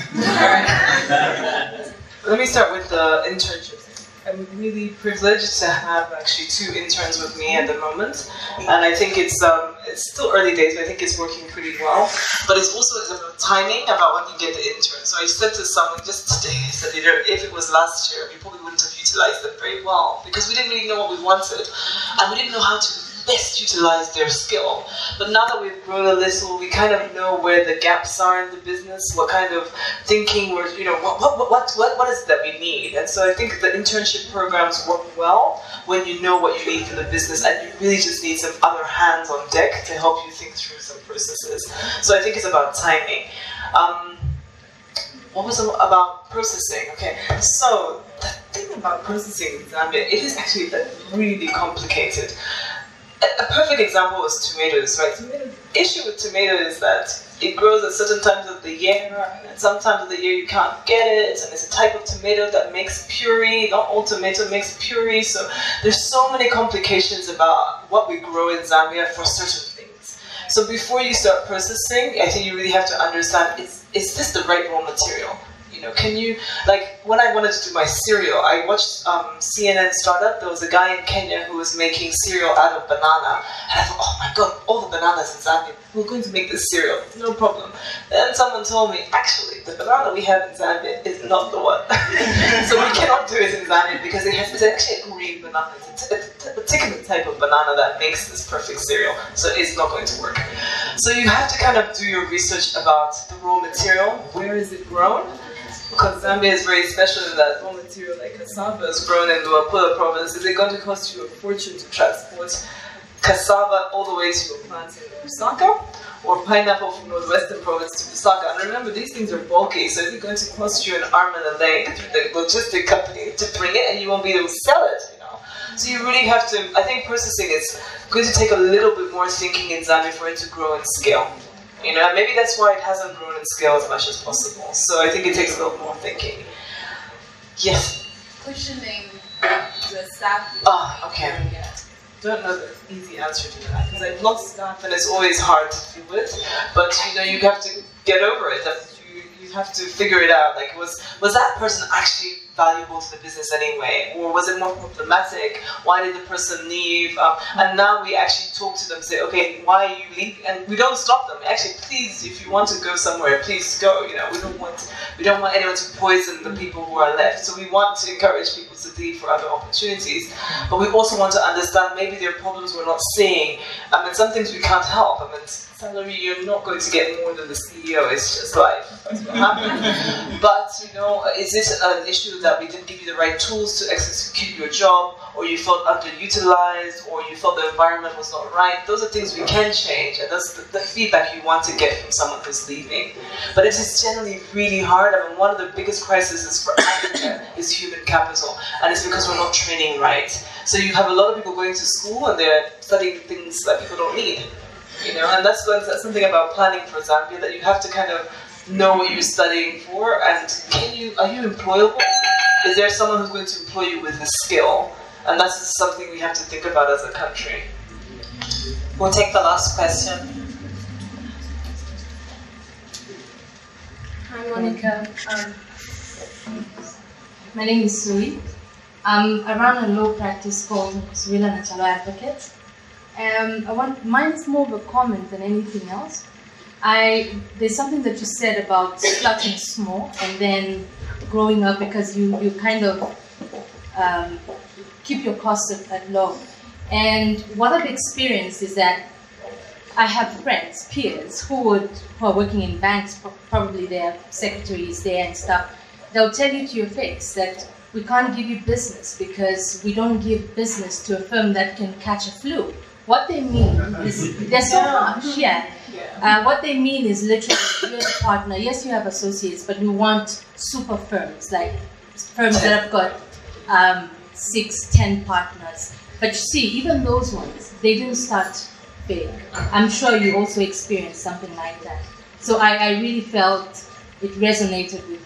S18: one. All right.
S3: Let me start with the internships. I'm really privileged to have actually two interns with me at the moment, and I think it's um, it's still early days, but I think it's working pretty well. But it's also about timing, about when you get the intern. So I said to someone just today, I said, if it was last year, we probably wouldn't have utilized them very well because we didn't really know what we wanted, and we didn't know how to best utilize their skill. But now that we've grown a little, we kind of know where the gaps are in the business, what kind of thinking we're, you know, what what what what, what is it that we need. And so I think the internship programs work well when you know what you need for the business, and you really just need some other hands on deck to help you think through some processes. So I think it's about timing. Um, what was it about processing? Okay, so the thing about processing in Zambia, it is actually really complicated. A perfect example is tomatoes, right? The issue with tomato is that it grows at certain times of the year, and at some times of the year you can't get it, and it's a type of tomato that makes puree. Not all tomato makes puree, so there's so many complications about what we grow in Zambia for certain things. So before you start processing, I think you really have to understand, is, is this the right raw material? You know, can you, like, when I wanted to do my cereal, I watched um, C N N Startup. There was a guy in Kenya who was making cereal out of banana. And I thought, oh my god, all the bananas in Zambia, we're going to make this cereal, no problem. Then someone told me, actually, the banana we have in Zambia is not the one. So we cannot do it in Zambia because it has, it's actually a green banana. It's a particular type of banana that makes this perfect cereal. So it's not going to work. So you have to kind of do your research about the raw material. Where is it grown? Because Zambia is very special in that raw material like cassava is grown in Luapula province. Is it going to cost you a fortune to transport cassava all the way to your plants in Lusaka? Or pineapple from northwestern province to Lusaka? And remember, these things are bulky, so it's going to cost you an arm and a leg through the logistic company to bring it, and you won't be able to sell it, you know. So you really have to, I think processing is going to take a little bit more thinking in Zambia for it to grow in scale. You know, maybe that's why it hasn't grown in scale as much as possible. So I think it takes a little more thinking. Yes?
S14: Cushioning the staff.
S3: Ah, okay. don't know the easy answer to that because I've lost staff and it's always hard to deal with. But you know, you have to get over it. You, you have to figure it out. Like, was was that person actually valuable to the business anyway, or was it more problematic? Why did the person leave? Um, and now we actually talk to them, say, okay, why are you leaving? And we don't stop them. Actually, please, if you want to go somewhere, please go. You know, we don't want we don't want anyone to poison the people who are left. So we want to encourage people to leave for other opportunities, but we also want to understand maybe there are problems we're not seeing. I mean, some things we can't help. I mean, salary, you're not going to get more than the C E O. It's just life. That's what happens. But you know, is it an issue that we didn't give you the right tools to execute your job, or you felt underutilized, or you felt the environment was not right? Those are things we can change, and that's the, the feedback you want to get from someone who's leaving. But it is generally really hard. I mean, one of the biggest crises for Africa is human capital, and it's because we're not training right. So you have a lot of people going to school and they're studying things that people don't need. You know, and that's, that's something about planning for Zambia, that you have to kind of know what you're studying for, and can you, are you employable? Is there someone who's going to employ you with a skill? And that's something we have to think about as a country.
S2: We'll take the last question.
S14: Hi, Monica. Um, my name is Sui. Um, I run a law practice called Suila Natalo Advocate. Um, I want, mine's more of a comment than anything else. I, there's something that you said about starting small and then growing up, because you, you kind of um, keep your costs at, at low. And what I've experienced is that I have friends, peers, who, would, who are working in banks, probably their secretaries there and stuff. They'll tell you to your face that we can't give you business because we don't give business to a firm that can catch a flu. What they mean is, they're so harsh, yeah. Uh, what they mean is literally, you're a partner, yes you have associates, but we want super firms, like firms that have got um, six, ten partners. But you see, even those ones, they didn't start big. I'm sure you also experienced something like that. So I, I really felt it resonated with,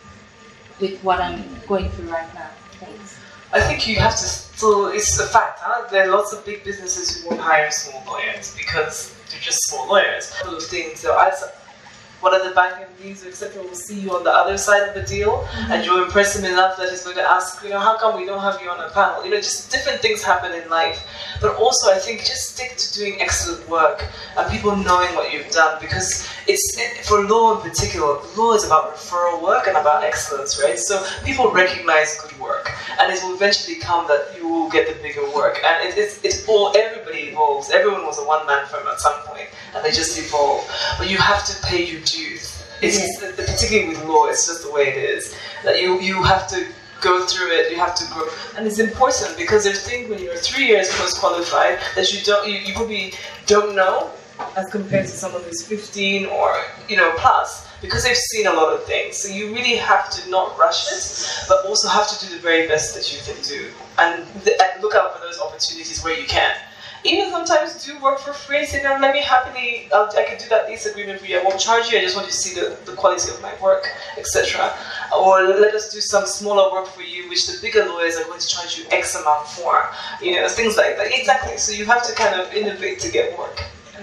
S14: with what I'm going through right now. Thanks.
S3: I think you have to still, it's a fact, huh? There are lots of big businesses who won't hire small lawyers because they're just small lawyers. A couple of things, so I, one of the bank M Ds, et cetera, will see you on the other side of the deal, mm-hmm. and you'll impress him enough that he's going to ask, you know, how come we don't have you on a panel? You know, just different things happen in life. But also, I think just stick to doing excellent work and people knowing what you've done, because it's, it, for law in particular, law is about referral work and about excellence, right? So people recognize good work, and it will eventually come that you will get the bigger work. And it, it's, it's all, everybody evolves. Everyone was a one-man firm at some point, and they just evolve. But you have to pay your dues. It's just, particularly with law, it's just the way it is. That you, you have to go through it, you have to grow. And it's important because there's things when you're three years post-qualified that you don't, you, you probably don't know as compared to someone who's fifteen or, you know, plus, because they've seen a lot of things. So you really have to not rush it, but also have to do the very best that you can do. And, th and look out for those opportunities where you can. Even sometimes do work for free, say, no, let me happily, I'll, I can do that lease agreement for you, I won't charge you, I just want you to see the, the quality of my work, et cetera. Or let us do some smaller work for you, which the bigger lawyers are going to charge you X amount for. You know, things like that. Exactly, so you have to kind of innovate to get work.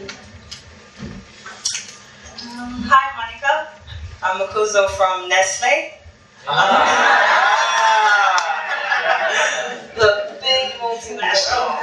S19: Um, hi, Monica. I'm Makuzo from Nestle.
S3: The big multinational.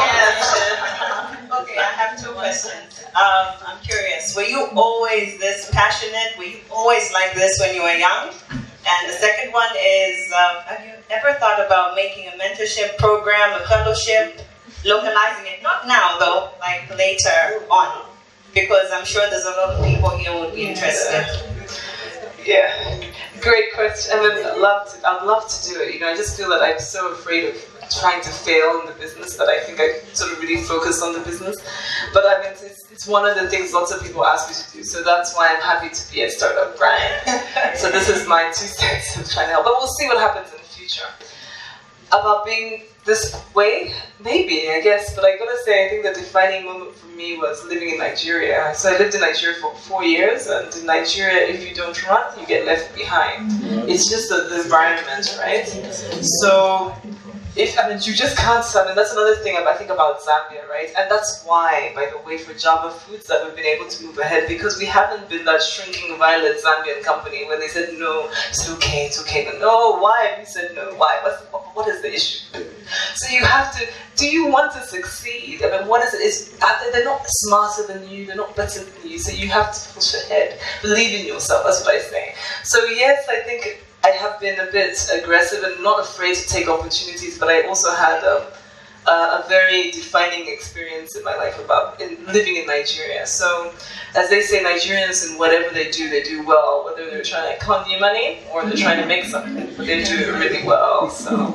S19: Okay, I have two questions. Um, I'm curious, were you always this passionate? Were you always like this when you were young? And the second one is, um, have you ever thought about making a mentorship program, a fellowship, localizing it? Not now though, like later on. Because I'm sure there's a lot of people here who would be interested.
S3: Yeah, great question. I mean, I'd love to, I'd love to do it. You know, I just feel that I'm so afraid of trying to fail in the business that I think I sort of really focus on the business. But I mean, it's, it's one of the things lots of people ask me to do. So that's why I'm happy to be at Startup Grind. So this is my two cents of trying to help. But we'll see what happens in the future. About being this way, maybe, I guess, but I gotta say, I think the defining moment for me was living in Nigeria. So I lived in Nigeria for four years, and in Nigeria, if you don't run, you get left behind. It's just the, the environment, right? So if, I mean, you just can't, I mean, that's another thing I think about Zambia, right? And that's why, by the way, for Java Foods that we've been able to move ahead, because we haven't been that shrinking violet Zambian company when they said, no, it's okay, it's okay. But no, why? We said no, why? What's, what is the issue? So you have to, do you want to succeed? I mean, what is it? It's, they're not smarter than you, they're not better than you, so you have to push ahead. Believe in yourself, that's what I say. So yes, I think I have been a bit aggressive and not afraid to take opportunities, but I also had um, a, a very defining experience in my life about in, living in Nigeria. So, as they say, Nigerians in whatever they do, they do well, whether they're trying to count your money or they're trying to make something, but they do it really well, so.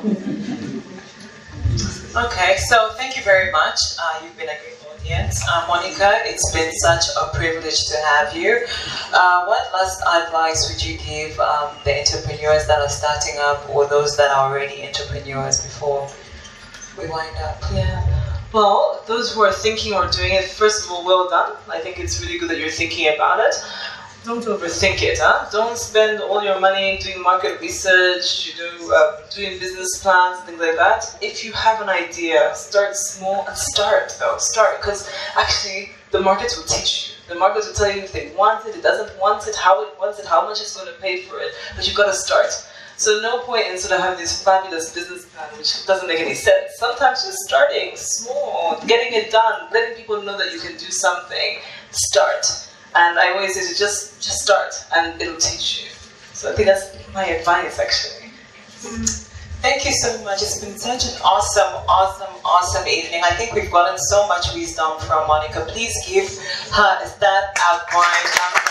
S2: Okay, so thank you very much. Uh, you've been a great audience. Uh, Monica, it's been such a privilege to have you. Uh, what last advice would you give um, the entrepreneurs that are starting up or those that are already entrepreneurs before we wind up?
S3: Yeah. Well, those who are thinking or doing it, first of all, well done. I think it's really good that you're thinking about it. Don't overthink it, huh? Don't spend all your money doing market research, you know, uh, doing business plans, things like that. If you have an idea, start small and start, though. Start, because actually the market will teach you. The market will tell you if they want it, it doesn't want it, how it wants it, how much it's going to pay for it. But you've got to start. So no point in sort of having this fabulous business plan which doesn't make any sense. Sometimes just starting small, getting it done, letting people know that you can do something. Start. And I always say to just, just start and it'll teach you. So I think that's my advice actually.
S2: Thank you so much. It's been such an awesome, awesome, awesome evening. I think we've gotten so much wisdom from Monica. Please give her a stand out wine.